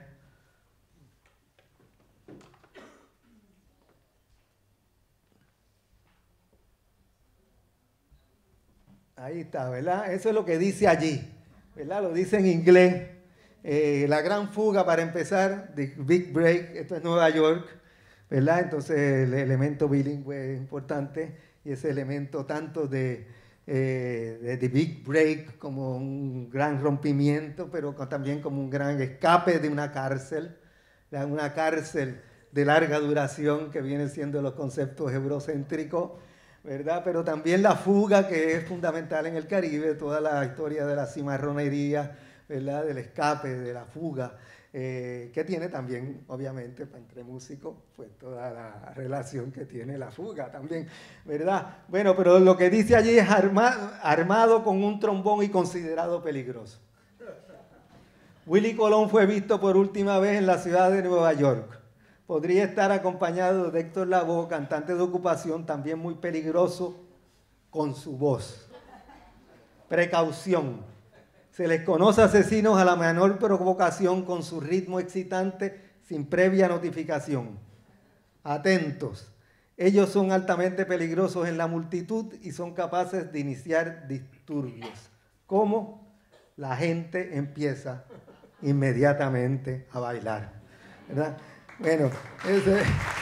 Speaker 7: Ahí está, ¿verdad? Eso es lo que dice allí, ¿verdad? Lo dice en inglés. Eh, la gran fuga, para empezar, The Big Break, esto es Nueva York, ¿verdad? Entonces el elemento bilingüe es importante, y ese elemento tanto de, eh, de The Big Break como un gran rompimiento, pero también como un gran escape de una cárcel, ¿verdad? Una cárcel de larga duración, que vienen siendo los conceptos eurocéntricos, ¿verdad? Pero también la fuga, que es fundamental en el Caribe, toda la historia de la cimarronería, ¿verdad? Del escape, de la fuga, eh, que tiene también, obviamente, entre músicos, pues toda la relación que tiene la fuga también, ¿verdad? Bueno, pero lo que dice allí es arma, armado con un trombón y considerado peligroso. Willy Colón fue visto por última vez en la ciudad de Nueva York. Podría estar acompañado de Héctor Lavoe, cantante de ocupación, también muy peligroso con su voz. Precaución. Se les conoce asesinos a la menor provocación, con su ritmo excitante sin previa notificación. Atentos. Ellos son altamente peligrosos en la multitud y son capaces de iniciar disturbios. ¿Cómo? La gente empieza inmediatamente a bailar, ¿verdad? Bueno, ese...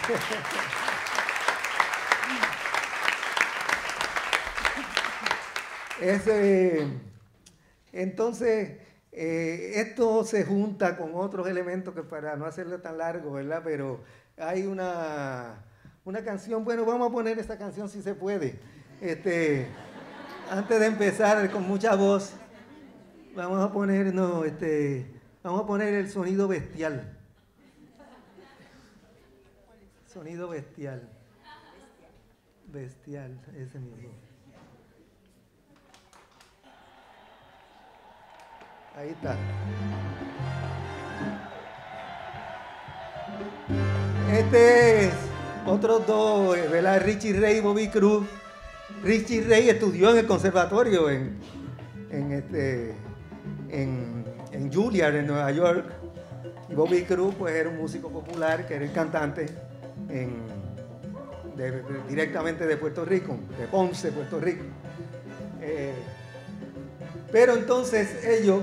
Speaker 7: ese... Entonces, eh, esto se junta con otros elementos que, para no hacerlo tan largo, ¿verdad? Pero hay una, una canción, bueno, vamos a poner esta canción si se puede. Este, antes de empezar con mucha voz, vamos a poner, no, este, vamos a poner el sonido bestial. Sonido bestial. Bestial, ese mismo. Ahí está. Este es otros dos, ¿verdad? Richie Ray y Bobby Cruz. Richie Ray estudió en el conservatorio en, en, este, en, en Juilliard, en Nueva York. Y Bobby Cruz, pues, era un músico popular, que era el cantante en, de, de, directamente de Puerto Rico, de Ponce, Puerto Rico. Eh, pero entonces ellos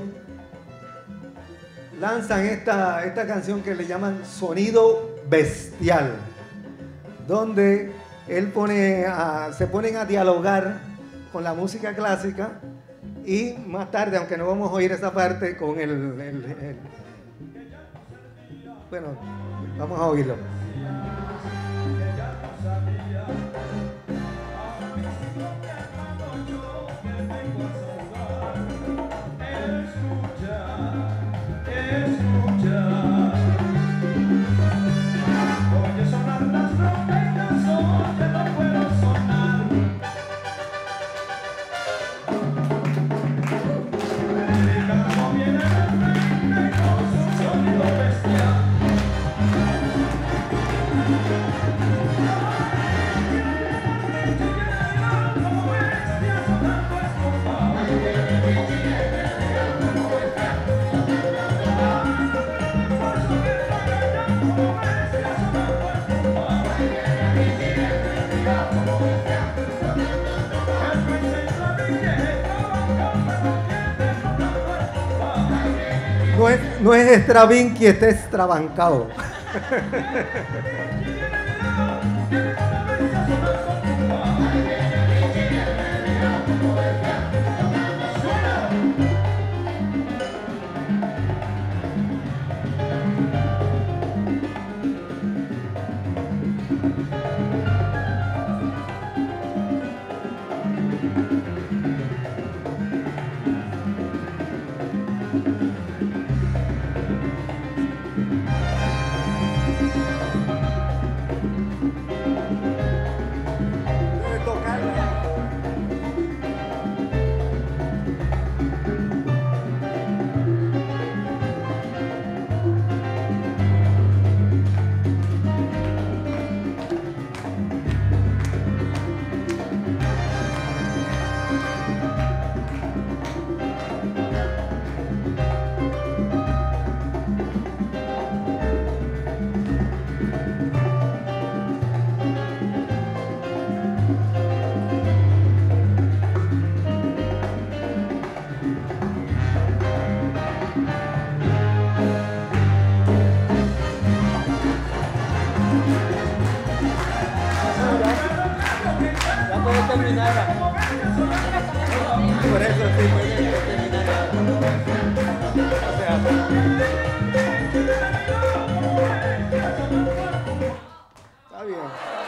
Speaker 7: lanzan esta, esta canción que le llaman Sonido Bestial, donde él pone a, se ponen a dialogar con la música clásica, Y más tarde, aunque no vamos a oír esa parte, con el, el, el bueno, vamos a oírlo. No es, no es Stravinsky, está extravancado. Por eso sí, puede terminar. O sea, está bien.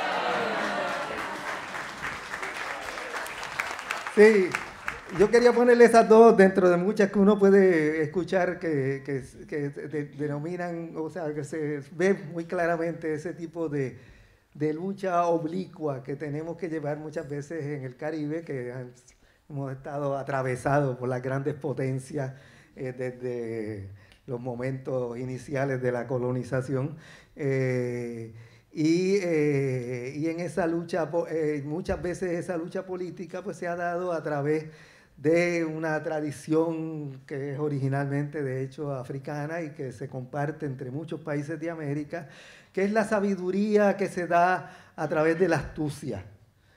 Speaker 7: Sí, yo quería ponerle esas dos dentro de muchas que uno puede escuchar que, que, que de, denominan, o sea, que se ve muy claramente ese tipo de, de lucha oblicua que tenemos que llevar muchas veces en el Caribe, que hemos estado atravesados por las grandes potencias eh, desde los momentos iniciales de la colonización. Eh, y, eh, y en esa lucha, eh, muchas veces esa lucha política pues, se ha dado a través de una tradición que es originalmente, de hecho, africana y que se comparte entre muchos países de América, que es la sabiduría que se da a través de la astucia.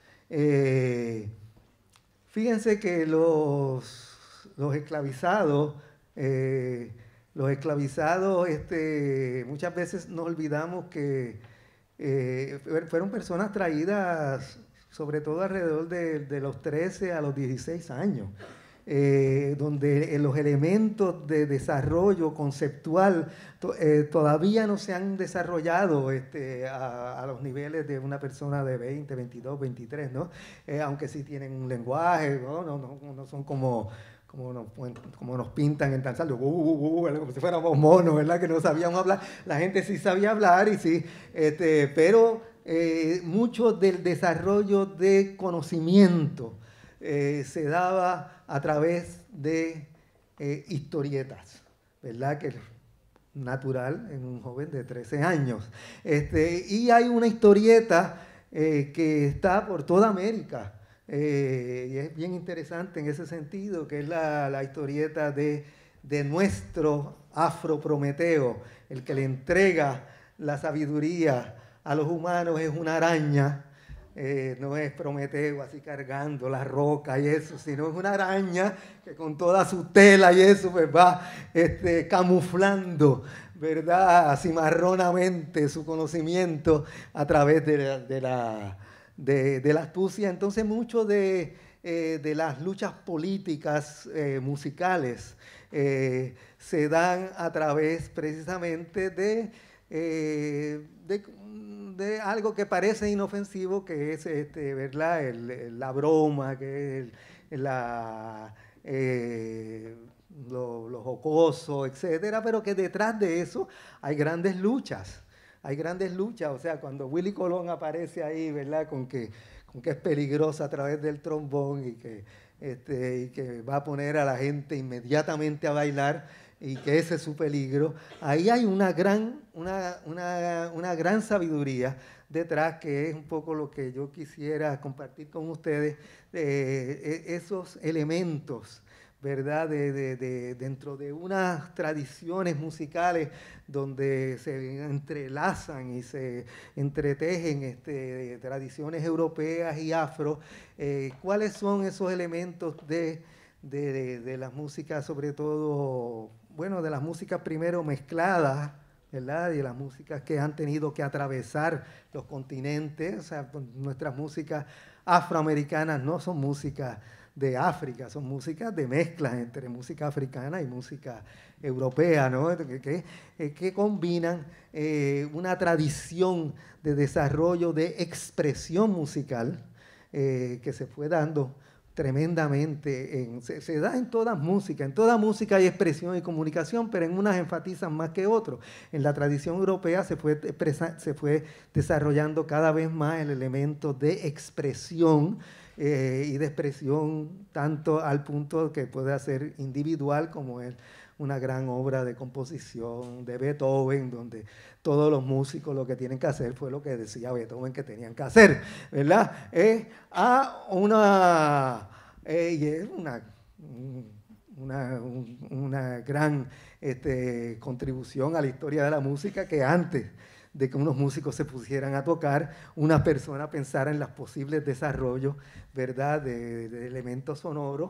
Speaker 7: Eh, fíjense que los, los esclavizados, eh, los esclavizados este, muchas veces nos olvidamos que eh, fueron personas traídas sobre todo alrededor de, de los trece a los dieciséis años, eh, donde los elementos de desarrollo conceptual to, eh, todavía no se han desarrollado este, a, a los niveles de una persona de veinte, veintidós, veintitrés, ¿no? Eh, aunque sí tienen un lenguaje, ¿no? No, no, no son como, como, nos, como nos pintan en Tanzania, uh, uh, uh, como si fuéramos monos, ¿verdad? Que no sabíamos hablar. La gente sí sabía hablar, y sí, este, pero Eh, mucho del desarrollo de conocimiento eh, se daba a través de eh, historietas, ¿verdad? Que es natural en un joven de trece años. Este, y hay una historieta eh, que está por toda América, eh, y es bien interesante en ese sentido, que es la, la historieta de, de nuestro Afro Prometeo, el que le entrega la sabiduría a los humanos es una araña, eh, no es Prometeo así cargando la roca y eso, sino es una araña que con toda su tela y eso pues va este, camuflando, ¿verdad? Cimarronamente su conocimiento a través de la, de la, de, de la astucia. Entonces mucho de eh, de las luchas políticas eh, musicales eh, se dan a través precisamente de, eh, de, de algo que parece inofensivo, que es este, ¿verdad? El, el, la broma, que es el, la... Eh, lo, lo jocoso, etcétera, pero que detrás de eso hay grandes luchas, hay grandes luchas, o sea, cuando Willy Colón aparece ahí, ¿verdad?, con que, con que es peligrosa a través del trombón y que, este, y que va a poner a la gente inmediatamente a bailar y que ese es su peligro, ahí hay una gran, una, una, una gran sabiduría detrás, que es un poco lo que yo quisiera compartir con ustedes, eh, esos elementos, ¿verdad? De, de, de, dentro de unas tradiciones musicales donde se entrelazan y se entretejen este, tradiciones europeas y afro, eh, ¿cuáles son esos elementos de, de, de, de las músicas, sobre todo, bueno, de las músicas primero mezcladas, ¿verdad? Y las músicas que han tenido que atravesar los continentes? O sea, nuestras músicas afroamericanas no son músicas de África, son músicas de mezclas entre música africana y música europea, ¿no? que, que, que combinan eh, una tradición de desarrollo de expresión musical eh, que se fue dando tremendamente, en, se, se da en todas músicas, en toda música hay expresión y comunicación, pero en unas enfatizan más que otros. En la tradición europea se fue, se fue desarrollando cada vez más el elemento de expresión eh, y de expresión tanto al punto que puede ser individual, como es una gran obra de composición de Beethoven, donde todos los músicos lo que tienen que hacer fue lo que decía Beethoven que tenían que hacer, ¿verdad? Eh, a una, eh, y es una, una, una gran este, contribución a la historia de la música, que antes de que unos músicos se pusieran a tocar, una persona pensara en los posibles desarrollos, ¿verdad?, de, de elementos sonoros.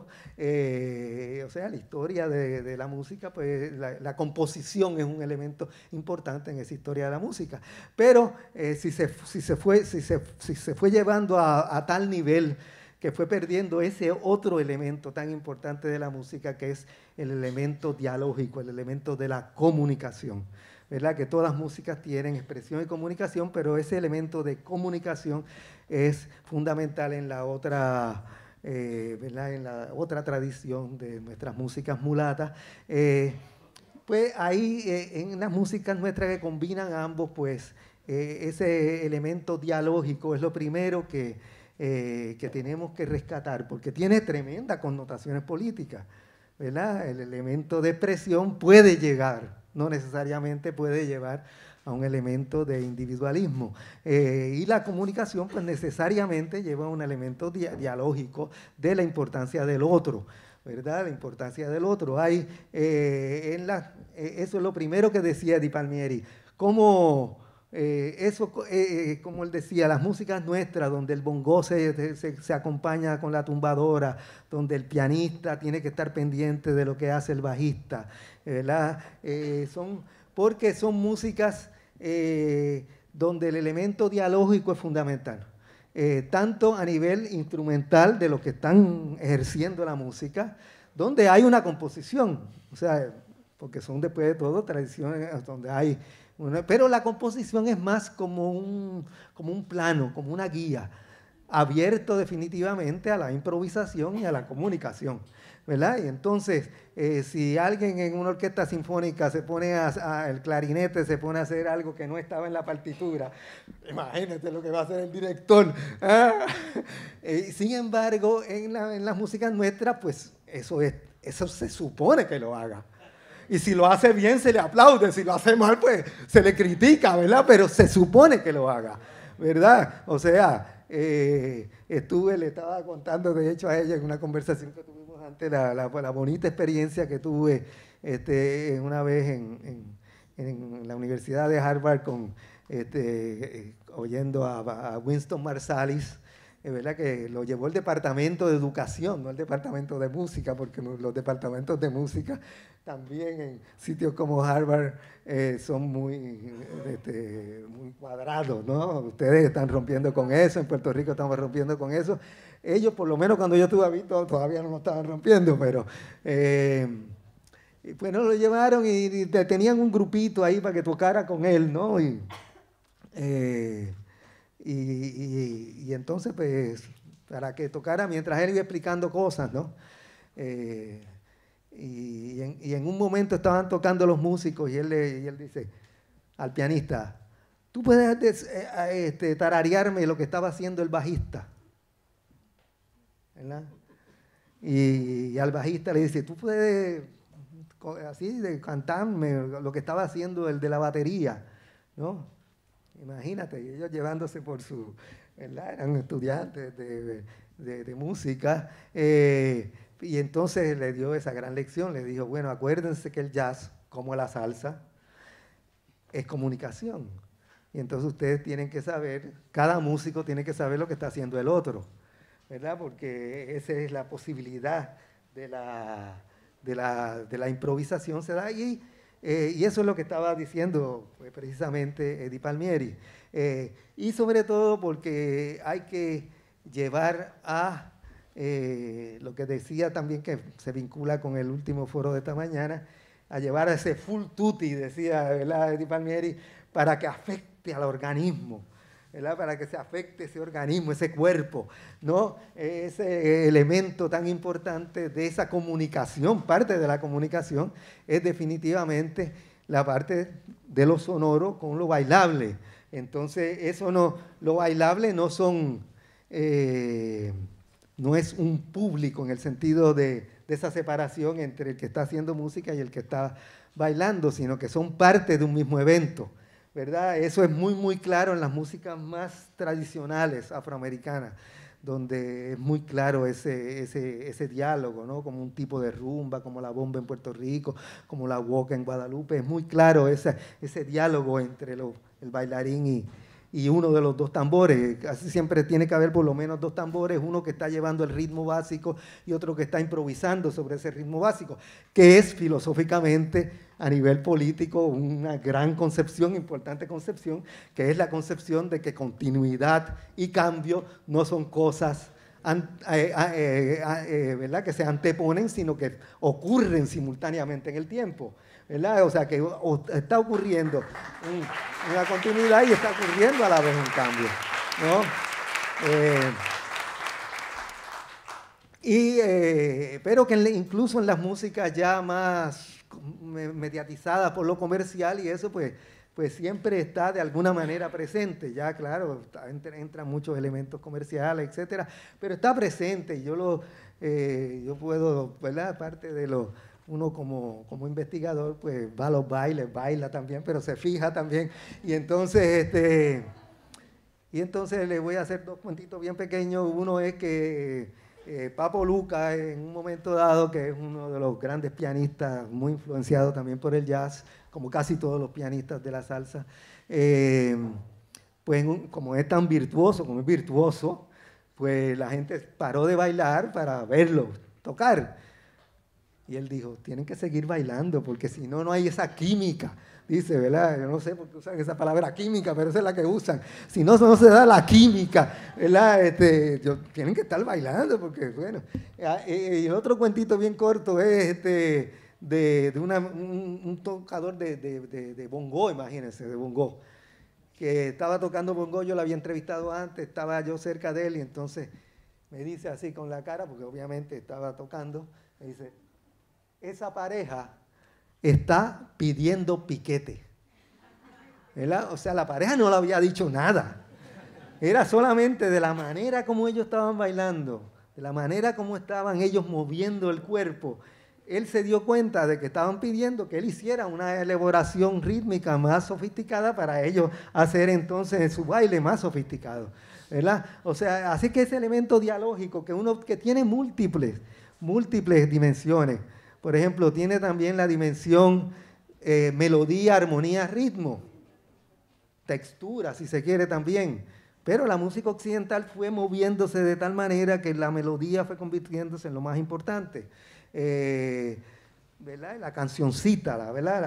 Speaker 7: Eh, o sea, la historia de, de la música, pues la, la composición es un elemento importante en esa historia de la música. Pero eh, si, se, si, se fue, si, se, si se fue llevando a, a tal nivel que fue perdiendo ese otro elemento tan importante de la música, que es el elemento dialógico, el elemento de la comunicación, ¿verdad? Que todas las músicas tienen expresión y comunicación, pero ese elemento de comunicación es fundamental en la otra, eh, ¿verdad? En la otra tradición de nuestras músicas mulatas. Eh, pues ahí, eh, en las músicas nuestras que combinan ambos, pues eh, ese elemento dialógico es lo primero que, eh, que tenemos que rescatar, porque tiene tremendas connotaciones políticas, ¿verdad? El elemento de expresión puede llegar, no necesariamente puede llevar a un elemento de individualismo. Eh, y la comunicación, pues necesariamente lleva a un elemento dia dialógico de la importancia del otro, ¿verdad? La importancia del otro. Hay, eh, en la, eh, eso es lo primero que decía Di Palmieri, cómo eh, eso, eh, como él decía, las músicas nuestras, donde el bongó se, se, se acompaña con la tumbadora, donde el pianista tiene que estar pendiente de lo que hace el bajista, ¿verdad? Eh, son, porque son músicas eh, donde el elemento dialógico es fundamental, eh, tanto a nivel instrumental de los que están ejerciendo la música, donde hay una composición, o sea, porque son después de todo tradiciones donde hay una, pero la composición es más como un, como un plano, como una guía, abierto definitivamente a la improvisación y a la comunicación, ¿verdad? Y entonces, eh, si alguien en una orquesta sinfónica se pone a, a, el clarinete se pone a hacer algo que no estaba en la partitura, imagínate lo que va a hacer el director. ¿Ah? Eh, sin embargo, en, la, en las músicas nuestras, pues eso, es, eso se supone que lo haga. Y si lo hace bien, se le aplaude. Si lo hace mal, pues se le critica, ¿verdad? Pero se supone que lo haga, ¿verdad? O sea, eh, estuve, le estaba contando, de hecho, a ella en una conversación que tuvimos antes, la, la, la bonita experiencia que tuve este, una vez en, en, en la Universidad de Harvard con, este, eh, oyendo a, a Winston Marsalis, es verdad que lo llevó el departamento de educación, no el departamento de música, porque los departamentos de música también en sitios como Harvard eh, son muy, este, muy cuadrado, ¿no? Ustedes están rompiendo con eso, en Puerto Rico estamos rompiendo con eso. Ellos, por lo menos cuando yo estuve visto, todavía no lo estaban rompiendo, pero... Eh, y bueno, lo llevaron y, y tenían un grupito ahí para que tocara con él, ¿no? Y, eh, y, y, y entonces, pues, para que tocara mientras él iba explicando cosas, ¿no? Eh, y, y, en, y en un momento estaban tocando los músicos y él, le, y él dice al pianista, ¿tú puedes des, eh, este, tararearme lo que estaba haciendo el bajista? ¿Verdad? Y, y al bajista le dice, ¿tú puedes así de cantarme lo que estaba haciendo el de la batería? ¿No? Imagínate, y ellos llevándose por su, ¿verdad? Eran estudiantes de, de, de música, eh, y entonces le dio esa gran lección, le dijo, bueno, acuérdense que el jazz, como la salsa, es comunicación. Y entonces ustedes tienen que saber, cada músico tiene que saber lo que está haciendo el otro, ¿verdad? Porque esa es la posibilidad de la, de la, de la improvisación, se da ahí. Eh, y eso es lo que estaba diciendo pues, precisamente Eddie Palmieri. Eh, y sobre todo porque hay que llevar a eh, lo que decía también que se vincula con el último foro de esta mañana, a llevar a ese full tutti, decía, ¿verdad? Eddie Palmieri, para que afecte al organismo, ¿verdad? Para que se afecte ese organismo, ese cuerpo, ¿no? Ese elemento tan importante de esa comunicación, parte de la comunicación, es definitivamente la parte de lo sonoro con lo bailable. Entonces, eso no, lo bailable no son, eh, no es un público en el sentido de, de esa separación entre el que está haciendo música y el que está bailando, sino que son parte de un mismo evento, ¿verdad? Eso es muy, muy claro en las músicas más tradicionales afroamericanas, donde es muy claro ese, ese, ese diálogo, ¿no? Como un tipo de rumba, como la bomba en Puerto Rico, como la huoca en Guadalupe, es muy claro ese, ese diálogo entre lo, el bailarín y, y uno de los dos tambores. Casi siempre tiene que haber por lo menos dos tambores, uno que está llevando el ritmo básico y otro que está improvisando sobre ese ritmo básico, que es filosóficamente a nivel político una gran concepción, importante concepción, que es la concepción de que continuidad y cambio no son cosas an, eh, eh, eh, ¿verdad? que se anteponen, sino que ocurren simultáneamente en el tiempo, ¿verdad? O sea, que o, está ocurriendo un, una continuidad y está ocurriendo a la vez un cambio, ¿no? Eh, y, eh, pero que incluso en las músicas ya más mediatizada por lo comercial y eso pues, pues siempre está de alguna manera presente, ya claro, entran muchos elementos comerciales, etcétera, pero está presente y yo, lo, eh, yo puedo, ¿verdad? Aparte de lo, uno como, como investigador pues va a los bailes, baila también, pero se fija también y entonces, este, y entonces le voy a hacer dos cuentitos bien pequeños, uno es que Eh, Papo Luca, en un momento dado, que es uno de los grandes pianistas, muy influenciado también por el jazz, como casi todos los pianistas de la salsa, eh, pues un, como es tan virtuoso, como es virtuoso, pues la gente paró de bailar para verlo tocar. Y él dijo, tienen que seguir bailando, porque si no, no hay esa química. Dice, ¿verdad? Yo no sé por qué usan esa palabra química, pero esa es la que usan. Si no, no se da la química, ¿verdad? Este, yo, tienen que estar bailando, porque, bueno. Y el otro cuentito bien corto es este, de, de una, un, un tocador de, de, de, de bongo, imagínense, de bongo, que estaba tocando bongo, yo lo había entrevistado antes, estaba yo cerca de él, y entonces me dice así con la cara, porque obviamente estaba tocando, me dice, esa pareja está pidiendo piquete, ¿verdad? O sea, la pareja no le había dicho nada. Era solamente de la manera como ellos estaban bailando, de la manera como estaban ellos moviendo el cuerpo. Él se dio cuenta de que estaban pidiendo que él hiciera una elaboración rítmica más sofisticada para ellos hacer entonces su baile más sofisticado, ¿verdad? O sea, así que ese elemento dialógico que uno que tiene múltiples, múltiples dimensiones. Por ejemplo, tiene también la dimensión eh, melodía, armonía, ritmo, textura, si se quiere también. Pero la música occidental fue moviéndose de tal manera que la melodía fue convirtiéndose en lo más importante. Eh, ¿verdad? La cancioncita, la, ¿verdad? La,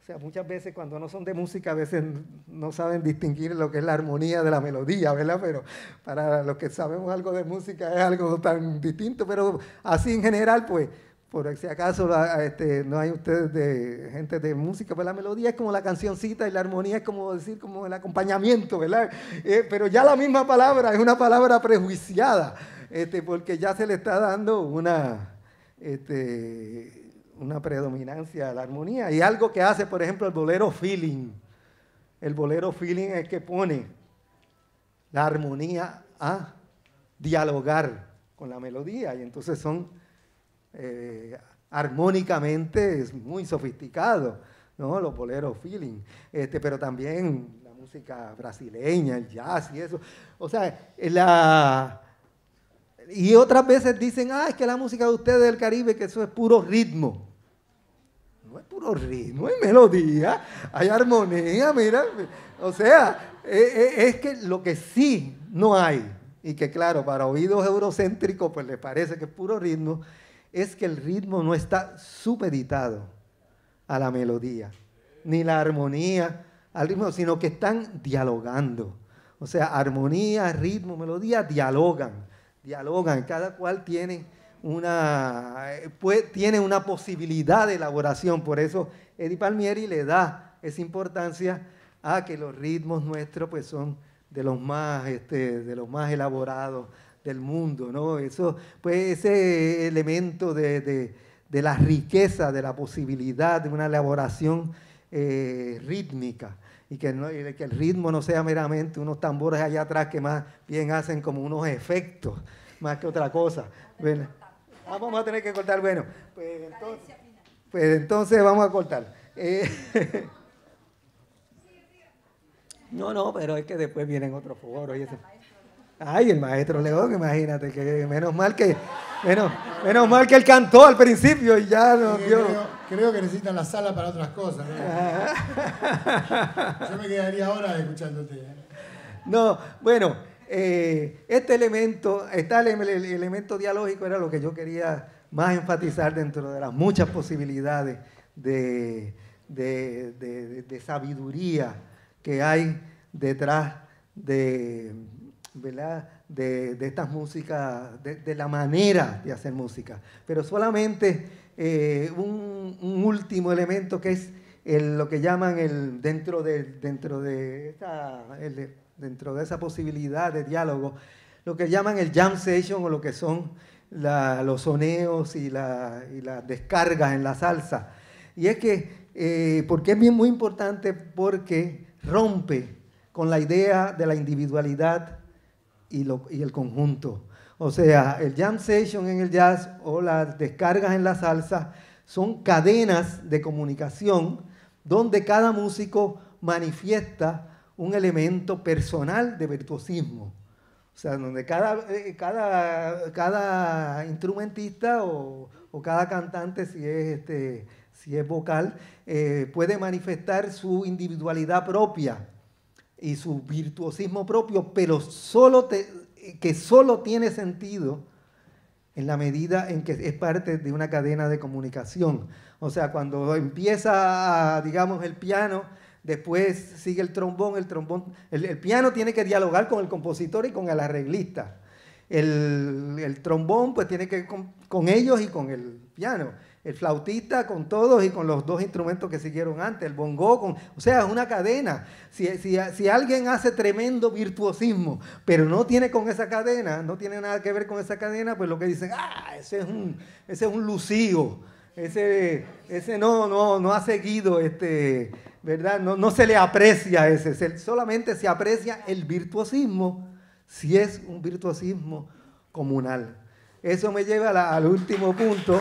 Speaker 7: O sea, muchas veces cuando no son de música, a veces no saben distinguir lo que es la armonía de la melodía, ¿verdad? Pero para los que sabemos algo de música es algo tan distinto, pero así en general, pues, por si acaso este, no hay ustedes de gente de música, pues la melodía es como la cancioncita y la armonía es como decir, como el acompañamiento, ¿verdad? Eh, pero ya la misma palabra es una palabra prejuiciada, este, porque ya se le está dando una... Este, una predominancia a la armonía. Y algo que hace, por ejemplo, el bolero feeling. El bolero feeling es que pone la armonía a dialogar con la melodía. Y entonces son eh, armónicamente es muy sofisticados, ¿no? Los boleros feeling. Este, pero también la música brasileña, el jazz y eso. O sea, la... Y otras veces dicen, ah, es que la música de ustedes del Caribe, que eso es puro ritmo. No es puro ritmo, es melodía, hay armonía, mira. O sea, es que lo que sí no hay, y que claro, para oídos eurocéntricos, pues les parece que es puro ritmo, es que el ritmo no está supeditado a la melodía, ni la armonía al ritmo, sino que están dialogando. O sea, armonía, ritmo, melodía, dialogan. dialogan, cada cual tiene una, pues, tiene una posibilidad de elaboración, por eso Eddie Palmieri le da esa importancia a que los ritmos nuestros pues, son de los más, este, de los más elaborados del mundo, ¿no? Eso, pues, ese elemento de, de, de la riqueza, de la posibilidad de una elaboración eh, rítmica. Y que, no, y que el ritmo no sea meramente unos tambores allá atrás que más bien hacen como unos efectos, más que otra cosa. Bueno, ah, vamos a tener que cortar, bueno, pues entonces, pues entonces vamos a cortar. Eh, no, no, pero es que después vienen otros foros y eso. Ay, el maestro León, imagínate, que menos mal que, menos, menos mal que él cantó al principio y ya nos dio...
Speaker 4: Creo, creo que necesitan la sala para otras cosas, ¿no? Yo me quedaría horas escuchándote. ¿eh?
Speaker 7: No, bueno, eh, este elemento, este el, el elemento dialógico era lo que yo quería más enfatizar dentro de las muchas posibilidades de, de, de, de, de sabiduría que hay detrás de... ¿verdad? De, de estas músicas, de, de la manera de hacer música. Pero solamente eh, un, un último elemento que es el, lo que llaman el, dentro, de, dentro, de esta, el, dentro de esa posibilidad de diálogo, lo que llaman el jam session o lo que son la, los soneos y, la, y las descargas en la salsa. Y es que, eh, porque es bien muy importante porque rompe con la idea de la individualidad Y, lo, y el conjunto. O sea, el jam session en el jazz o las descargas en la salsa son cadenas de comunicación donde cada músico manifiesta un elemento personal de virtuosismo. O sea, donde cada, cada, cada instrumentista o, o cada cantante, si es, este, si es vocal, eh, puede manifestar su individualidad propia y su virtuosismo propio, pero solo te, que solo tiene sentido en la medida en que es parte de una cadena de comunicación. O sea, cuando empieza, digamos, el piano, después sigue el trombón, el trombón, el, el piano tiene que dialogar con el compositor y con el arreglista. El, el trombón, pues, tiene que ir con, con ellos y con el piano. El flautista con todos y con los dos instrumentos que siguieron antes, el bongo, con, o sea, es una cadena. Si, si, si alguien hace tremendo virtuosismo, pero no tiene con esa cadena, no tiene nada que ver con esa cadena, pues lo que dicen, ah, ese es un, ese es un lucío, ese, ese no, no, no ha seguido, este, ¿verdad? No, no se le aprecia ese, se, solamente se aprecia el virtuosismo si es un virtuosismo comunal. Eso me lleva a la, al último punto.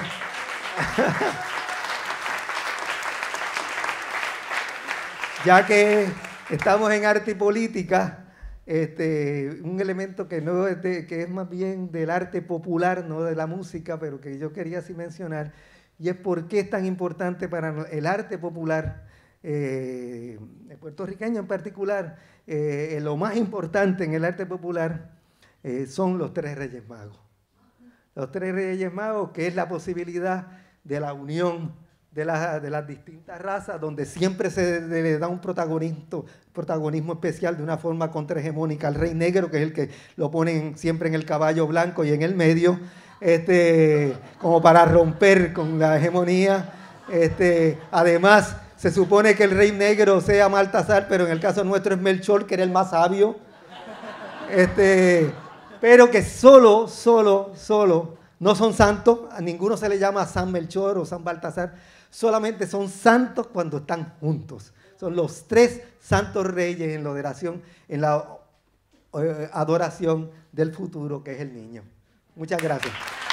Speaker 7: Ya que estamos en arte y política, este, un elemento que, no es de, que es más bien del arte popular, no de la música, pero que yo quería así mencionar, y es por qué es tan importante para el arte popular, eh, el puertorriqueño en particular, eh, lo más importante en el arte popular eh, son los tres Reyes Magos. Los tres Reyes Magos, que es la posibilidad de la unión de, la, de las distintas razas, donde siempre se le da un protagonismo, protagonismo especial de una forma contrahegemónica al rey negro, que es el que lo ponen siempre en el caballo blanco y en el medio, este, como para romper con la hegemonía. Este, además, se supone que el rey negro sea Baltasar, pero en el caso nuestro es Melchor, que era el más sabio. Este, pero que solo, solo, solo, no son santos, a ninguno se le llama San Melchor o San Baltasar, solamente son santos cuando están juntos. Son los tres santos reyes en la adoración, en la eh, adoración del futuro, que es el niño. Muchas gracias.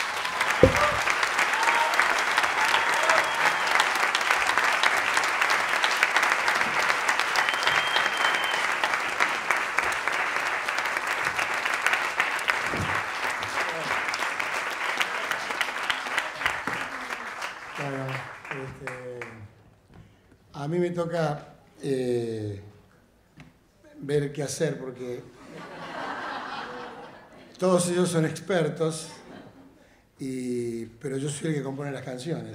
Speaker 4: A mí me toca eh, ver qué hacer porque todos ellos son expertos, y, pero yo soy el que compone las canciones.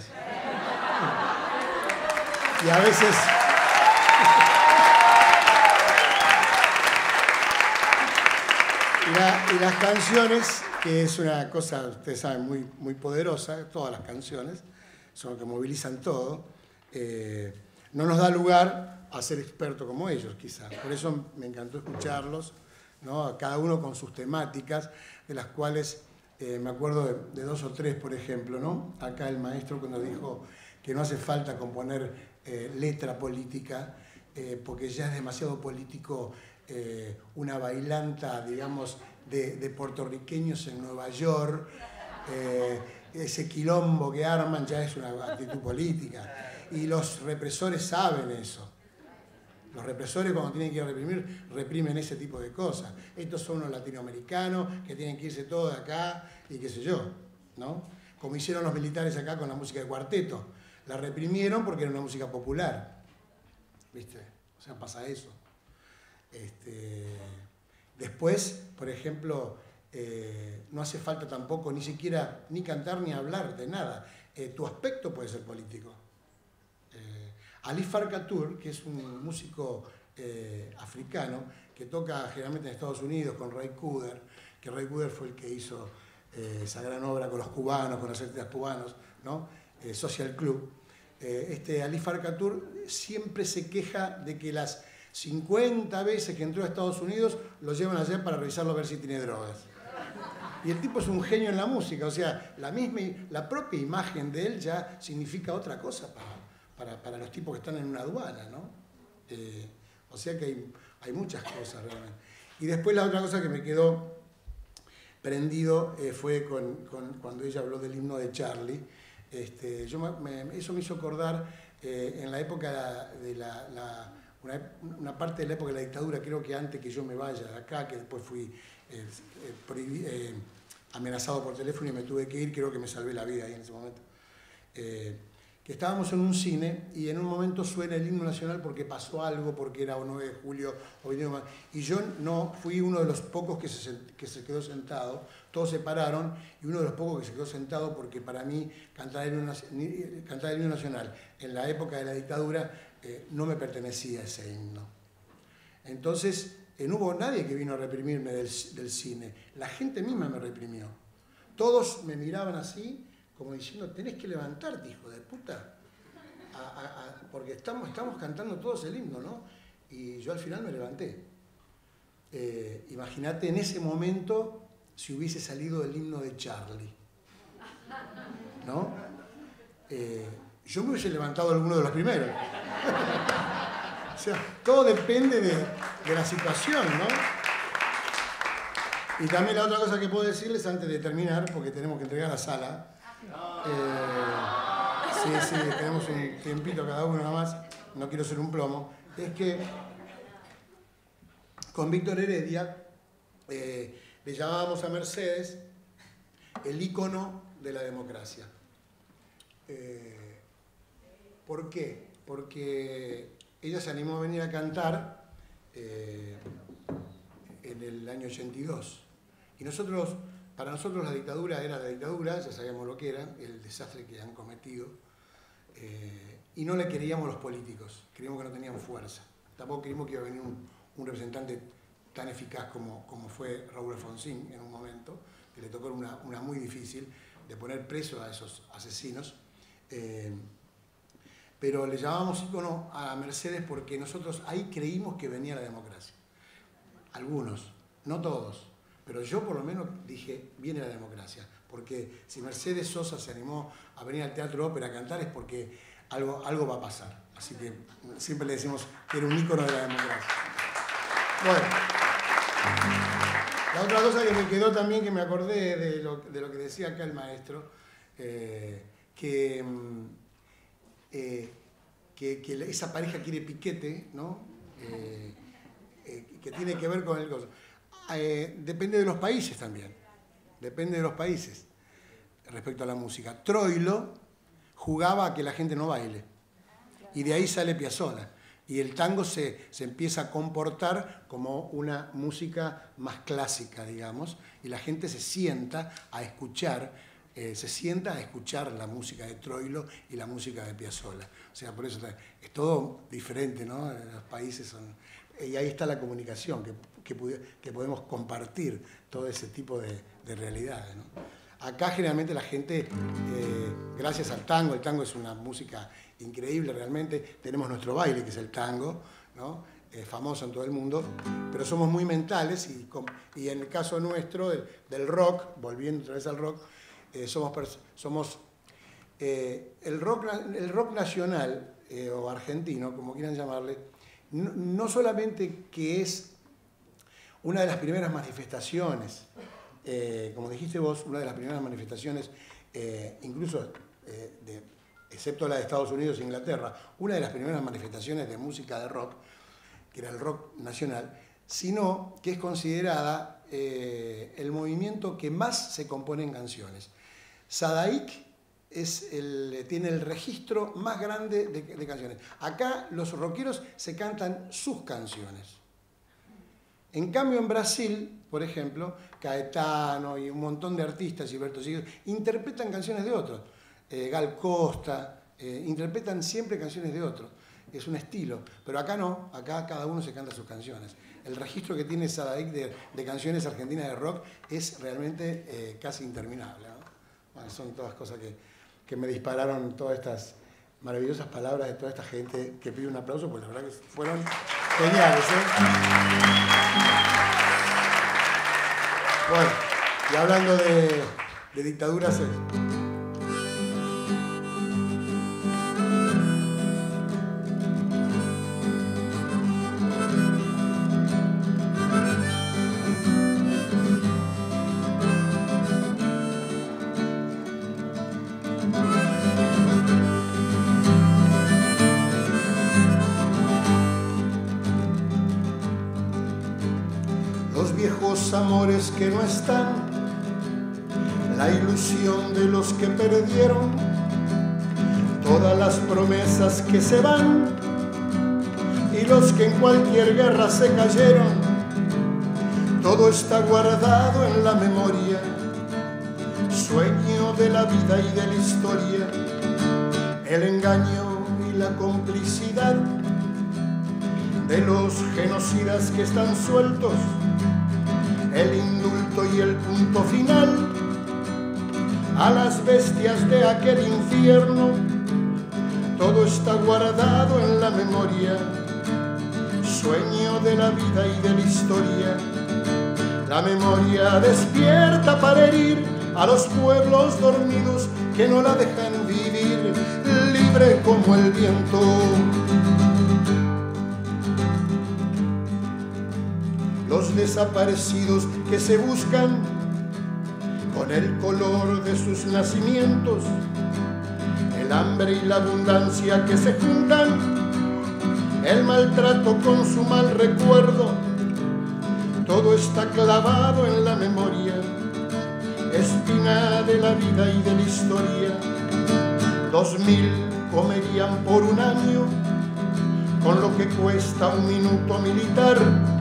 Speaker 4: Y a veces... y, la, y las canciones, que es una cosa, ustedes saben, muy, muy poderosa, todas las canciones, son las que movilizan todo, eh, no nos da lugar a ser expertos como ellos, quizás. Por eso me encantó escucharlos, ¿no? Cada uno con sus temáticas, de las cuales eh, me acuerdo de, de dos o tres, por ejemplo, ¿no? Acá el maestro cuando dijo que no hace falta componer eh, letra política, eh, porque ya es demasiado político eh, una bailanta, digamos, de, de puertorriqueños en Nueva York, eh, ese quilombo que arman ya es una actitud política. Y los represores saben eso. Los represores, cuando tienen que ir a reprimir, reprimen ese tipo de cosas. Estos son los latinoamericanos que tienen que irse todos de acá y qué sé yo, ¿no? Como hicieron los militares acá con la música de cuarteto. La reprimieron porque era una música popular. ¿Viste? O sea, pasa eso. Este, después, por ejemplo, eh, no hace falta tampoco ni siquiera ni cantar ni hablar de nada. Eh, tu aspecto puede ser político. Ali Farka Touré, que es un músico eh, africano que toca generalmente en Estados Unidos con Ray Cooder, que Ray Cooder fue el que hizo eh, esa gran obra con los cubanos, con los artistas cubanos, ¿no? eh, Social Club. Eh, este Ali Farka Touré siempre se queja de que las cincuenta veces que entró a Estados Unidos lo llevan allá para revisarlo a ver si tiene drogas. Y el tipo es un genio en la música, o sea, la, misma, la propia imagen de él ya significa otra cosa para Para, para los tipos que están en una aduana, ¿no? Eh, o sea que hay, hay muchas cosas realmente. Y después la otra cosa que me quedó prendido eh, fue con, con, cuando ella habló del himno de Charlie. Este, yo me, eso me hizo acordar eh, en la época de la, la una, una parte de la época de la dictadura, creo que antes que yo me vaya de acá, que después fui eh, eh, prohibí, eh, amenazado por teléfono y me tuve que ir, creo que me salvé la vida ahí en ese momento. Eh, que estábamos en un cine y en un momento suena el himno nacional porque pasó algo, porque era nueve de julio, y yo no fui uno de los pocos que se, que se quedó sentado, todos se pararon, y uno de los pocos que se quedó sentado porque para mí cantar el himno, cantar el himno nacional en la época de la dictadura eh, no me pertenecía a ese himno. Entonces, eh, no hubo nadie que vino a reprimirme del, del cine, la gente misma me reprimió. Todos me miraban así, como diciendo, tenés que levantarte, hijo de puta, a, a, a, porque estamos, estamos cantando todos el himno, ¿no? Y yo al final me levanté. Eh, Imagínate en ese momento si hubiese salido el himno de Charlie, ¿no? Eh, yo me hubiese levantado alguno de los primeros. O sea, todo depende de, de la situación, ¿no? Y también la otra cosa que puedo decirles antes de terminar, porque tenemos que entregar la sala. Eh, sí, sí, tenemos un tiempito cada uno nada más, no quiero ser un plomo, es que con Víctor Heredia eh, le llamábamos a Mercedes el ícono de la democracia. Eh, ¿Por qué? Porque ella se animó a venir a cantar eh, en el año ochenta y dos, y nosotros... Para nosotros la dictadura era la dictadura, ya sabíamos lo que era, el desastre que han cometido. Eh, y no le queríamos los políticos, creíamos que no tenían fuerza. Tampoco creímos que iba a venir un, un representante tan eficaz como, como fue Raúl Alfonsín en un momento, que le tocó una, una muy difícil, de poner preso a esos asesinos. Eh, pero le llamábamos ícono a Mercedes porque nosotros ahí creímos que venía la democracia. Algunos, no todos, pero yo por lo menos dije, viene la democracia. Porque si Mercedes Sosa se animó a venir al Teatro Ópera a cantar es porque algo, algo va a pasar. Así que siempre le decimos que era un ícono de la democracia. Bueno, la otra cosa que me quedó también, que me acordé de lo, de lo que decía acá el maestro, eh, que, eh, que, que esa pareja quiere piquete, ¿no? Eh, eh, que tiene que ver con el coso. Eh, depende de los países también. Depende de los países respecto a la música. Troilo jugaba a que la gente no baile. Y de ahí sale Piazzolla. Y el tango se, se empieza a comportar como una música más clásica, digamos, y la gente se sienta a escuchar, eh, se sienta a escuchar la música de Troilo y la música de Piazzolla. O sea, por eso es todo diferente, ¿no? Los países son... Y ahí está la comunicación, que, que, que podemos compartir todo ese tipo de, de realidades, ¿no? Acá generalmente la gente, eh, gracias al tango, el tango es una música increíble realmente, tenemos nuestro baile que es el tango, ¿no? Eh, famoso en todo el mundo, pero somos muy mentales y, y en el caso nuestro del, del rock, volviendo otra vez al rock, eh, somos, somos eh, el, rock, el rock nacional eh, o argentino, como quieran llamarle, no, no solamente que es una de las primeras manifestaciones, eh, como dijiste vos, una de las primeras manifestaciones, eh, incluso eh, de, excepto la de Estados Unidos e Inglaterra, una de las primeras manifestaciones de música de rock, que era el rock nacional, sino que es considerada eh, el movimiento que más se compone en canciones. Sadaic es el, tiene el registro más grande de, de canciones. Acá los rockeros se cantan sus canciones. En cambio, en Brasil, por ejemplo, Caetano y un montón de artistas, Gilberto Gil, interpretan canciones de otros. Eh, Gal Costa, eh, interpretan siempre canciones de otros. Es un estilo. Pero acá no, acá cada uno se canta sus canciones. El registro que tiene Sadaic de, de canciones argentinas de rock es realmente eh, casi interminable, ¿no? Bueno, son todas cosas que, que me dispararon todas estas maravillosas palabras de toda esta gente que pide un aplauso, pues la verdad que fueron geniales, ¿eh? Bueno, y hablando de, de dictaduras... Eh, amores que no están, la ilusión de los que perdieron, todas las promesas que se van y los que en cualquier guerra se cayeron, todo está guardado en la memoria, sueño de la vida y de la historia, el engaño y la complicidad de los genocidas que están sueltos, el indulto y el punto final a las bestias de aquel infierno, todo está guardado en la memoria, sueño de la vida y de la historia. La memoria despierta para herir a los pueblos dormidos que no la dejan vivir, libre como el viento. Los desaparecidos que se buscan con el color de sus nacimientos, el hambre y la abundancia que se juntan, el maltrato con su mal recuerdo, todo está clavado en la memoria, espina de la vida y de la historia. Dos mil comerían por un año con lo que cuesta un minuto militar.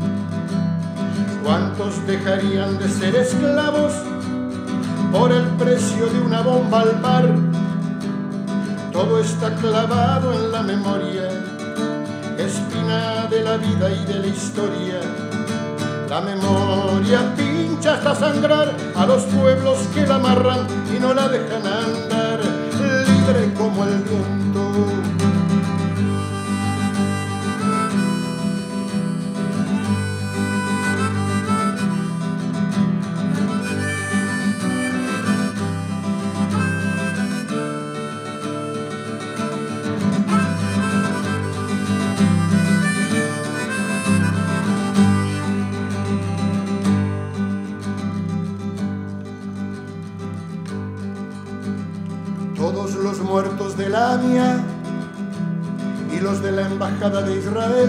Speaker 4: ¿Cuántos dejarían de ser esclavos por el precio de una bomba al mar? todo está clavado en la memoria, espina de la vida y de la historia. La memoria pincha hasta sangrar a los pueblos que la amarran y no la dejan andar, libre como el viento. Todos los muertos de la A M I A y los de la Embajada de Israel,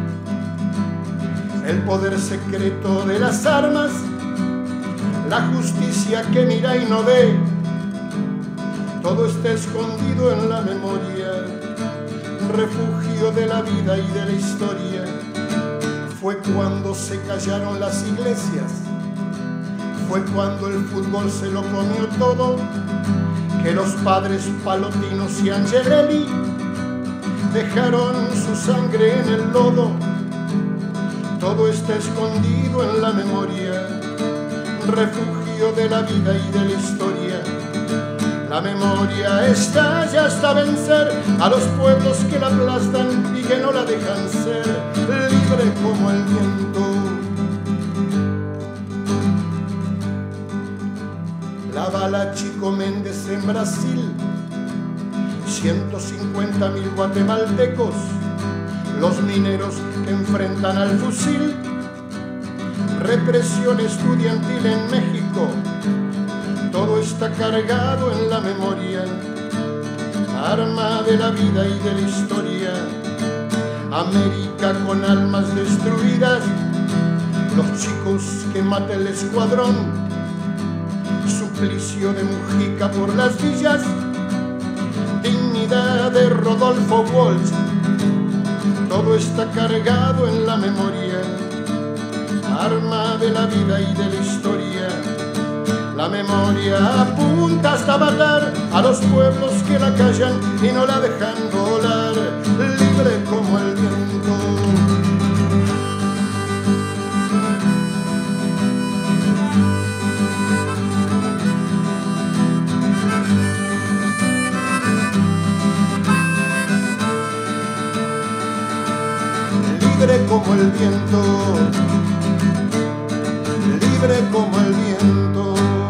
Speaker 4: el poder secreto de las armas, la justicia que mira y no ve, todo está escondido en la memoria, refugio de la vida y de la historia. Fue cuando se callaron las iglesias, fue cuando el fútbol se lo comió todo, que los padres Palotinos y Angelelli dejaron su sangre en el lodo. Todo está escondido en la memoria, refugio de la vida y de la historia. La memoria estalla hasta vencer a los pueblos que la aplastan y que no la dejan ser, libre como el viento. La bala Chico Méndez en Brasil, ciento cincuenta mil guatemaltecos, los mineros que enfrentan al fusil, represión estudiantil en México, todo está cargado en la memoria, arma de la vida y de la historia. América con almas destruidas, los chicos que mata el escuadrón, suplicio de Mujica por las villas, dignidad de Rodolfo Walsh, todo está cargado en la memoria, arma de la vida y de la historia. La memoria apunta hasta matar a los pueblos que la callan y no la dejan volar, libre como el viento. Libre como el viento, libre como el viento.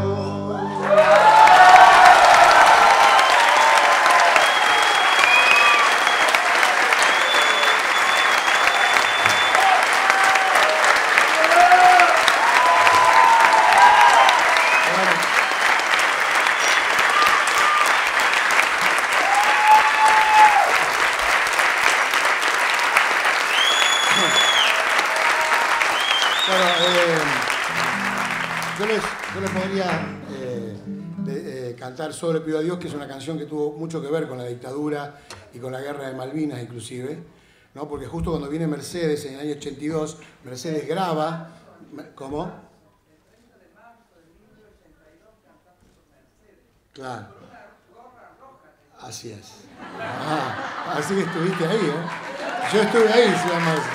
Speaker 4: Sobre Pido a Dios, que es una canción que tuvo mucho que ver con la dictadura y con la guerra de Malvinas inclusive, ¿no? Porque justo cuando viene Mercedes en el año ochenta y dos, Mercedes graba, ¿cómo? Claro. Así es. Ah, así que estuviste ahí, ¿eh? Yo estuve ahí, se llama eso.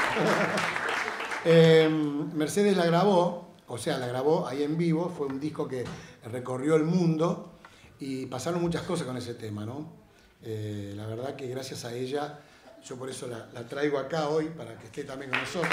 Speaker 4: eh, Mercedes la grabó, o sea, la grabó ahí en vivo, fue un disco que recorrió el mundo. Y pasaron muchas cosas con ese tema, ¿no? Eh, la verdad que gracias a ella, yo por eso la, la traigo acá hoy, para que esté también con nosotros.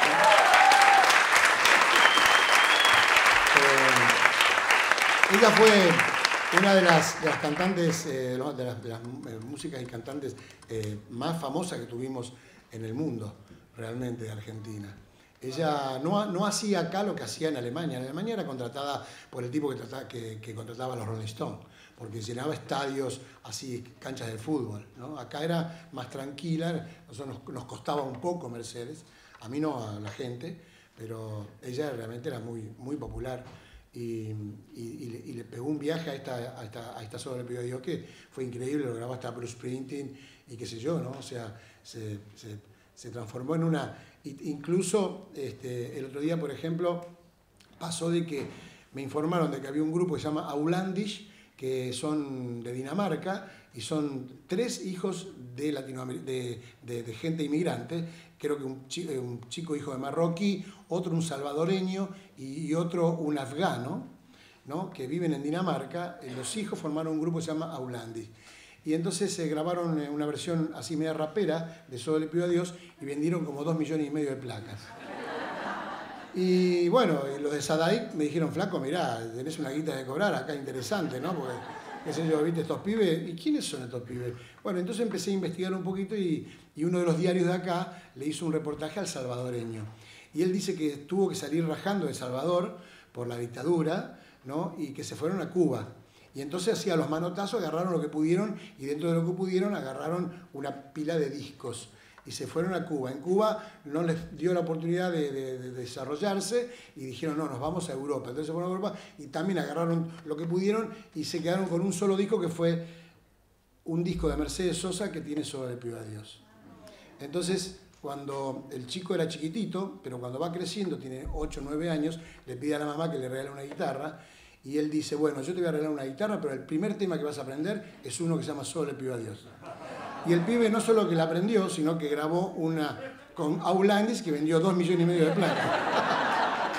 Speaker 4: Eh, ella fue una de las, de las cantantes, eh, de las, de las eh, músicas y cantantes eh, más famosas que tuvimos en el mundo, realmente, de Argentina. Ella no, no hacía acá lo que hacía en Alemania. En Alemania era contratada por el tipo que, trataba, que, que contrataba a los Rolling Stones, porque llenaba estadios, así, canchas de fútbol, ¿no? Acá era más tranquila, nosotros nos, nos costaba un poco Mercedes, a mí no, a la gente, pero ella realmente era muy, muy popular. Y, y, y, le, y le pegó un viaje a esta, a esta, a esta Solo le pido a Dios que fue increíble, lo grabó hasta Bruce Springsteen y qué sé yo, ¿no? O sea, se, se, se transformó en una... Incluso este, el otro día, por ejemplo, pasó de que me informaron de que había un grupo que se llama Aulandish, que son de Dinamarca y son tres hijos de, Latinoamérica, de, de, de gente inmigrante. Creo que un chico, un chico hijo de marroquí, otro un salvadoreño y otro un afgano, ¿no? Que viven en Dinamarca. Los hijos formaron un grupo que se llama Aulandis. Y entonces se eh, grabaron una versión así media rapera de Solo le pido a Dios y vendieron como dos millones y medio de placas. Y bueno, los de Sadaic me dijeron, flaco, mirá, tenés una guita de cobrar acá interesante, ¿no? Porque, qué sé yo, viste, estos pibes, ¿y quiénes son estos pibes? Bueno, entonces empecé a investigar un poquito y, y uno de los diarios de acá le hizo un reportaje al salvadoreño. Y él dice que tuvo que salir rajando de Salvador por la dictadura, ¿no? Y que se fueron a Cuba. Y entonces hacía los manotazos, agarraron lo que pudieron y dentro de lo que pudieron agarraron una pila de discos. Y se fueron a Cuba. En Cuba no les dio la oportunidad de, de, de desarrollarse y dijeron, no, nos vamos a Europa. Entonces se fueron a Europa y también agarraron lo que pudieron y se quedaron con un solo disco que fue un disco de Mercedes Sosa que tiene Solo le pido a Dios. Entonces, cuando el chico era chiquitito, pero cuando va creciendo, tiene ocho o nueve años, le pide a la mamá que le regale una guitarra y él dice, bueno, yo te voy a regalar una guitarra, pero el primer tema que vas a aprender es uno que se llama Solo le pido a Dios. Y el pibe no solo que la aprendió, sino que grabó una con Aulandis que vendió dos millones y medio de plata.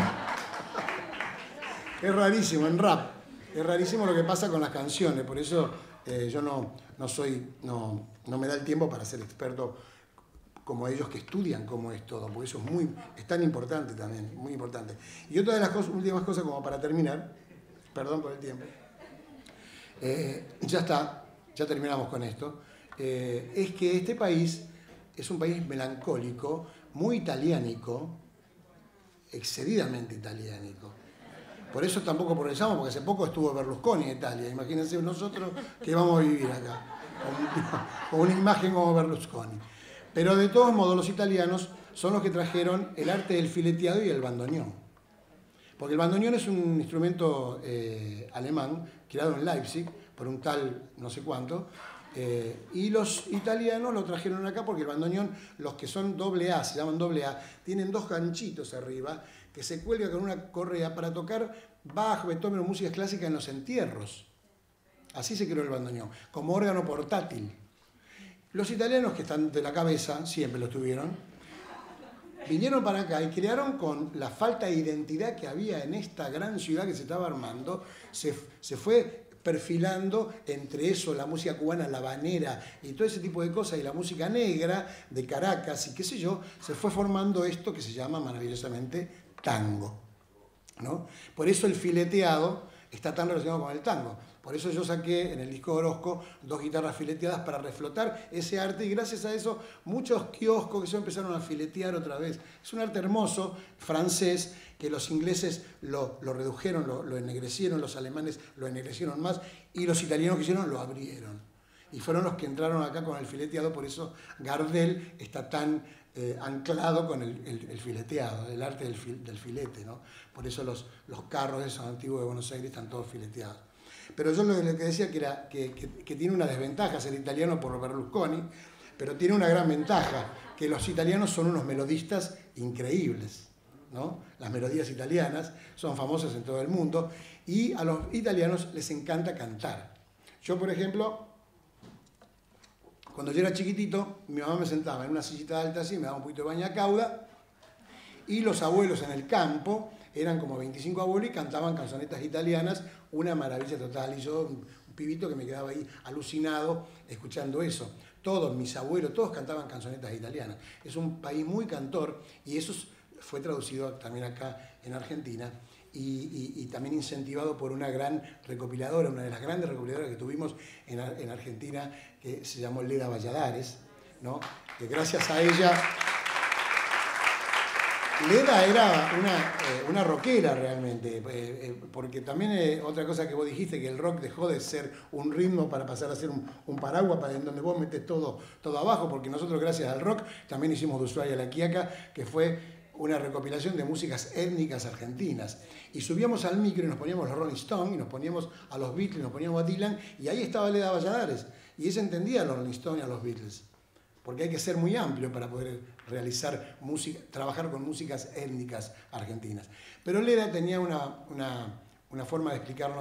Speaker 4: Es rarísimo en rap. Es rarísimo lo que pasa con las canciones. Por eso eh, yo no, no soy, no, no me da el tiempo para ser experto como ellos que estudian cómo es todo, porque eso es muy, es tan importante también, muy importante. Y otra de las cosas, últimas cosas como para terminar, perdón por el tiempo, eh, ya está, ya terminamos con esto. Eh, es que este país es un país melancólico, muy italiánico, excedidamente italiánico. Por eso tampoco progresamos, porque hace poco estuvo Berlusconi en Italia. Imagínense nosotros que vamos a vivir acá, con, con una imagen como Berlusconi. Pero de todos modos los italianos son los que trajeron el arte del fileteado y el bandoneón. Porque el bandoneón es un instrumento eh, alemán, creado en Leipzig, por un tal no sé cuánto, Eh, y los italianos lo trajeron acá porque el bandoneón, los que son doble A, se llaman doble A, tienen dos ganchitos arriba que se cuelga con una correa para tocar bajo, beethoven o música clásica en los entierros. Así se creó el bandoneón, como órgano portátil. Los italianos, que están de la cabeza, siempre lo tuvieron, vinieron para acá y crearon, con la falta de identidad que había en esta gran ciudad que se estaba armando, se, se fue perfilando entre eso, la música cubana, la habanera y todo ese tipo de cosas, y la música negra de Caracas y qué sé yo, se fue formando esto que se llama maravillosamente tango, ¿no? Por eso el fileteado está tan relacionado con el tango. Por eso yo saqué en el disco Orozco dos guitarras fileteadas para reflotar ese arte, y gracias a eso muchos kioscos que se empezaron a filetear otra vez. Es un arte hermoso, francés, que los ingleses lo, lo redujeron, lo, lo ennegrecieron, los alemanes lo ennegrecieron más, y los italianos que hicieron lo abrieron. Y fueron los que entraron acá con el fileteado, por eso Gardel está tan eh, anclado con el, el, el fileteado, el arte del, fil, del filete, ¿no? Por eso los, los carros esos antiguos de Buenos Aires están todos fileteados. Pero yo lo que decía que, era, que, que, que tiene una desventaja ser italiano por Berlusconi, pero tiene una gran ventaja, que los italianos son unos melodistas increíbles, ¿no? Las melodías italianas son famosas en todo el mundo y a los italianos les encanta cantar. Yo, por ejemplo, cuando yo era chiquitito, mi mamá me sentaba en una sillita alta así, me daba un poquito de baña cauda, y los abuelos en el campo, eran como veinticinco abuelos y cantaban canzonetas italianas, una maravilla total. Y yo, un, un pibito que me quedaba ahí alucinado escuchando eso. Todos mis abuelos, todos cantaban canzonetas italianas. Es un país muy cantor y eso fue traducido también acá en Argentina y, y, y también incentivado por una gran recopiladora, una de las grandes recopiladoras que tuvimos en, en Argentina, que se llamó Leda Valladares, ¿no? Que gracias a ella... Leda era una, eh, una rockera realmente, eh, eh, porque también eh, otra cosa que vos dijiste, que el rock dejó de ser un ritmo para pasar a ser un, un paraguas para en donde vos metés todo, todo abajo, porque nosotros gracias al rock también hicimos de Ushuaia a La Quiaca, que fue una recopilación de músicas étnicas argentinas. Y subíamos al micro y nos poníamos los Rolling Stones, y nos poníamos a los Beatles, nos poníamos a Dylan, y ahí estaba Leda Valladares, y ella entendía a los Rolling Stones y a los Beatles. Porque hay que ser muy amplio para poder realizar música, trabajar con músicas étnicas argentinas. Pero Leda tenía una, una, una forma de explicarnos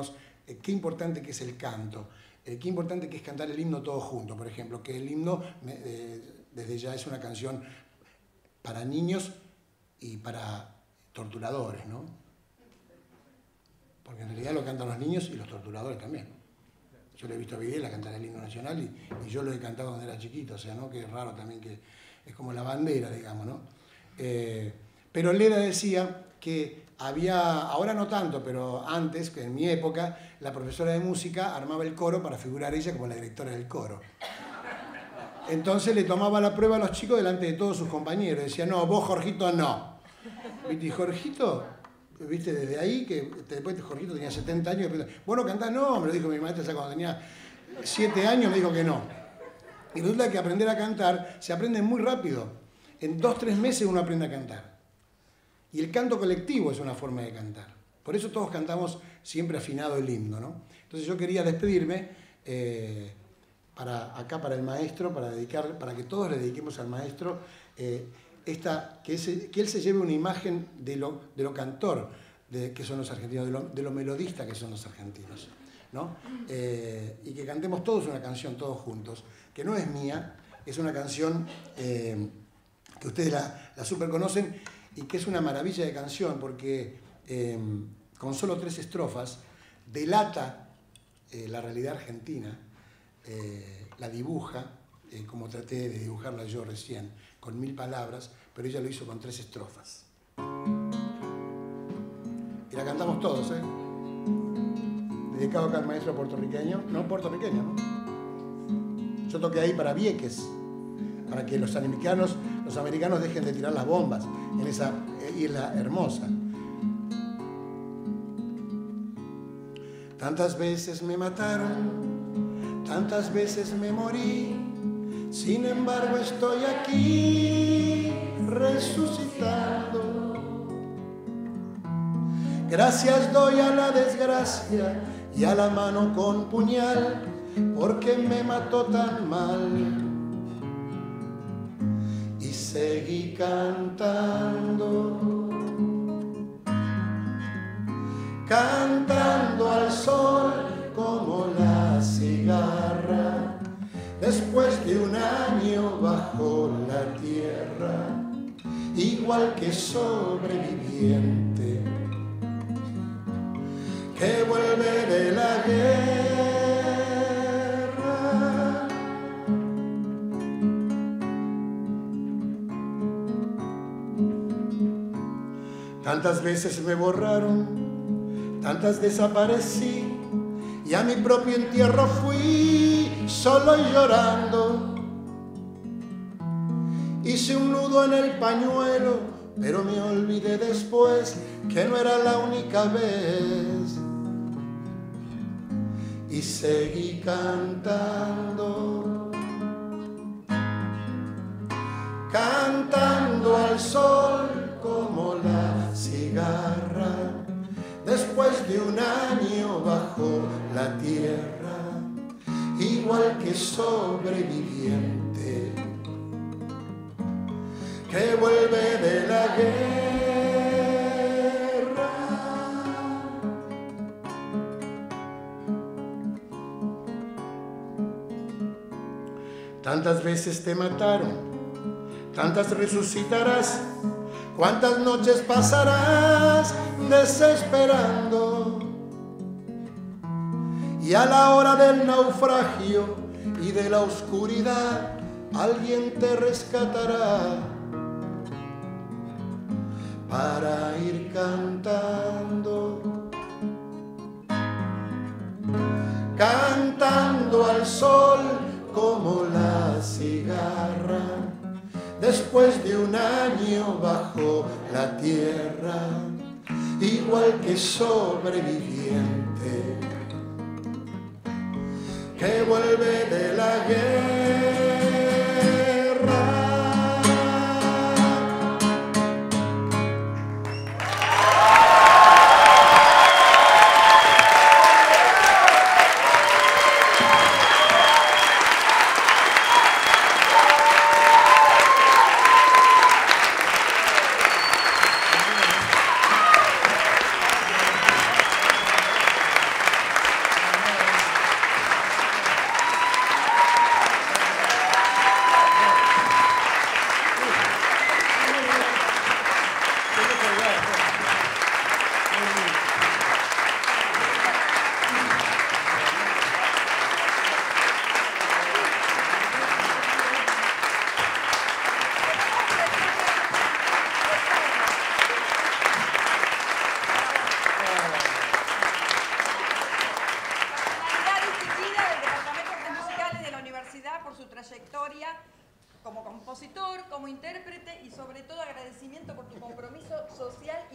Speaker 4: eh, qué importante que es el canto, eh, qué importante que es cantar el himno todo junto, por ejemplo, que el himno eh, desde ya es una canción para niños y para torturadores, ¿no? Porque en realidad lo cantan los niños y los torturadores también. Yo le he visto a Videla cantar el himno nacional y, y yo lo he cantado cuando era chiquito, o sea, ¿no? Que es raro también, que es como la bandera, digamos, ¿no? Eh, pero Leda decía que había, ahora no tanto, pero antes, que en mi época, la profesora de música armaba el coro para figurar ella como la directora del coro. Entonces le tomaba la prueba a los chicos delante de todos sus compañeros. Decía, no, vos, Jorgito, no. Y Jorgito, viste, desde ahí, que después Jorgito tenía setenta años, y vos no cantás, no, me lo dijo mi maestra ya cuando tenía siete años, me dijo que no. Y resulta que aprender a cantar se aprende muy rápido. En dos, tres meses uno aprende a cantar. Y el canto colectivo es una forma de cantar. Por eso todos cantamos siempre afinado el himno, ¿no? Entonces yo quería despedirme eh, para, acá para el maestro, para, dedicar, para que todos le dediquemos al maestro eh, esta, que, ese, que él se lleve una imagen de lo, de lo cantor de, que son los argentinos, de lo, de lo melodista que son los argentinos, ¿no? Eh, y que cantemos todos una canción, todos juntos, que no es mía, es una canción eh, que ustedes la, la super conocen y que es una maravilla de canción porque eh, con solo tres estrofas delata eh, la realidad argentina, eh, la dibuja, eh, como traté de dibujarla yo recién, con mil palabras, pero ella lo hizo con tres estrofas. Y la cantamos todos, ¿eh? Dedicado acá al maestro puertorriqueño, no puertorriqueño, ¿no? Yo toqué ahí para Vieques, para que los americanos, los americanos dejen de tirar las bombas en esa isla hermosa. Tantas veces me mataron, tantas veces me morí, sin embargo estoy aquí resucitando. Gracias doy a la desgracia y a la mano con puñal, porque me mató tan mal. Y seguí cantando, cantando al sol como la cigarra, después de un año bajo la tierra, igual que sobreviviente que vuelve de la guerra. Tantas veces me borraron, tantas desaparecí, y a mi propio entierro fui solo y llorando. Hice un nudo en el pañuelo, pero me olvidé después que no era la única vez. Y seguí cantando, cantando al sol como la cigarra, después de un año bajo la tierra, igual que sobreviviente que vuelve de la guerra. Tantas veces te mataron, tantas resucitarás, cuántas noches pasarás desesperando, y a la hora del naufragio y de la oscuridad alguien te rescatará para ir cantando, cantando al sol como la cigarra, después de un año bajo la tierra, igual que sobreviviente que vuelve de la guerra.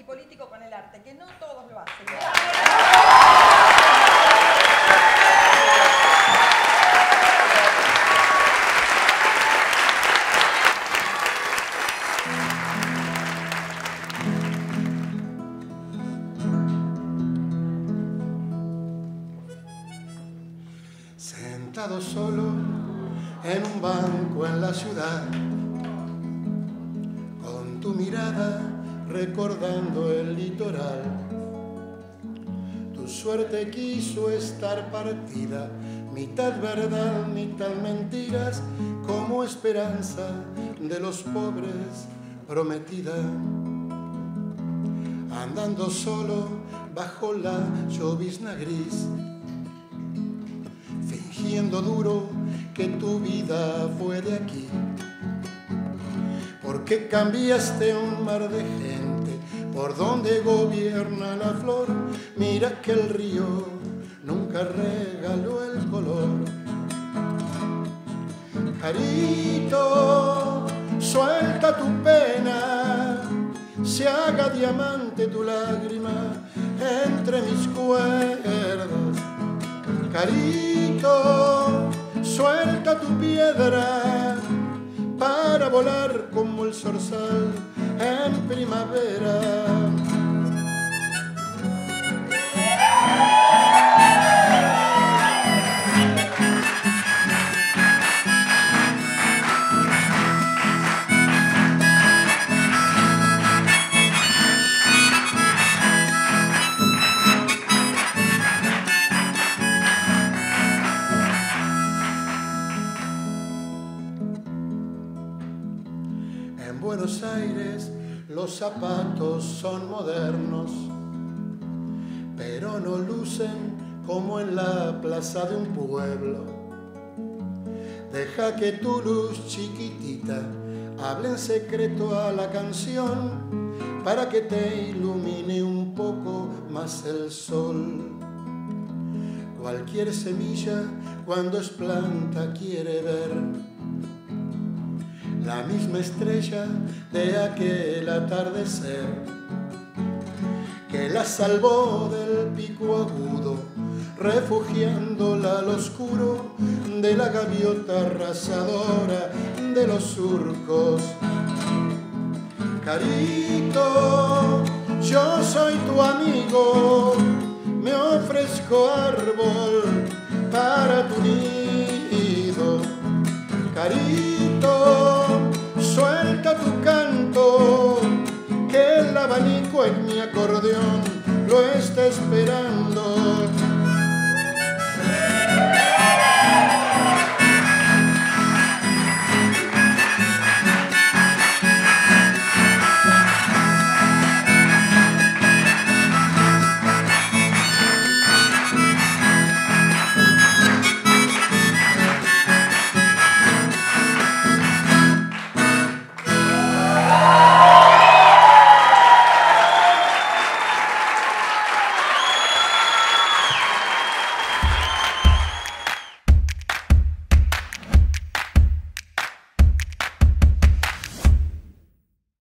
Speaker 1: político con el arte, que no todos lo hacen.
Speaker 4: Sentado solo en un banco en la ciudad, con tu mirada recordando el litoral. Tu suerte quiso estar partida, mitad verdad, mitad mentiras, como esperanza de los pobres prometida. Andando solo bajo la llovizna gris, fingiendo duro que tu vida fue de aquí. Porque cambiaste un mar de gente por donde gobierna la flor. Mira que el río nunca regaló el color. Carito, suelta tu pena, se haga diamante tu lágrima entre mis cuerdas. Carito, suelta tu piedra para volar como el zorzal en primavera. Buenos Aires los zapatos son modernos, pero no lucen como en la plaza de un pueblo. Deja que tu luz chiquitita hable en secreto a la canción, para que te ilumine un poco más el sol. Cualquier semilla cuando es planta quiere ver la misma estrella de aquel atardecer que la salvó del pico agudo, refugiándola al oscuro de la gaviota arrasadora de los surcos. Carito, yo soy tu amigo, me ofrezco árbol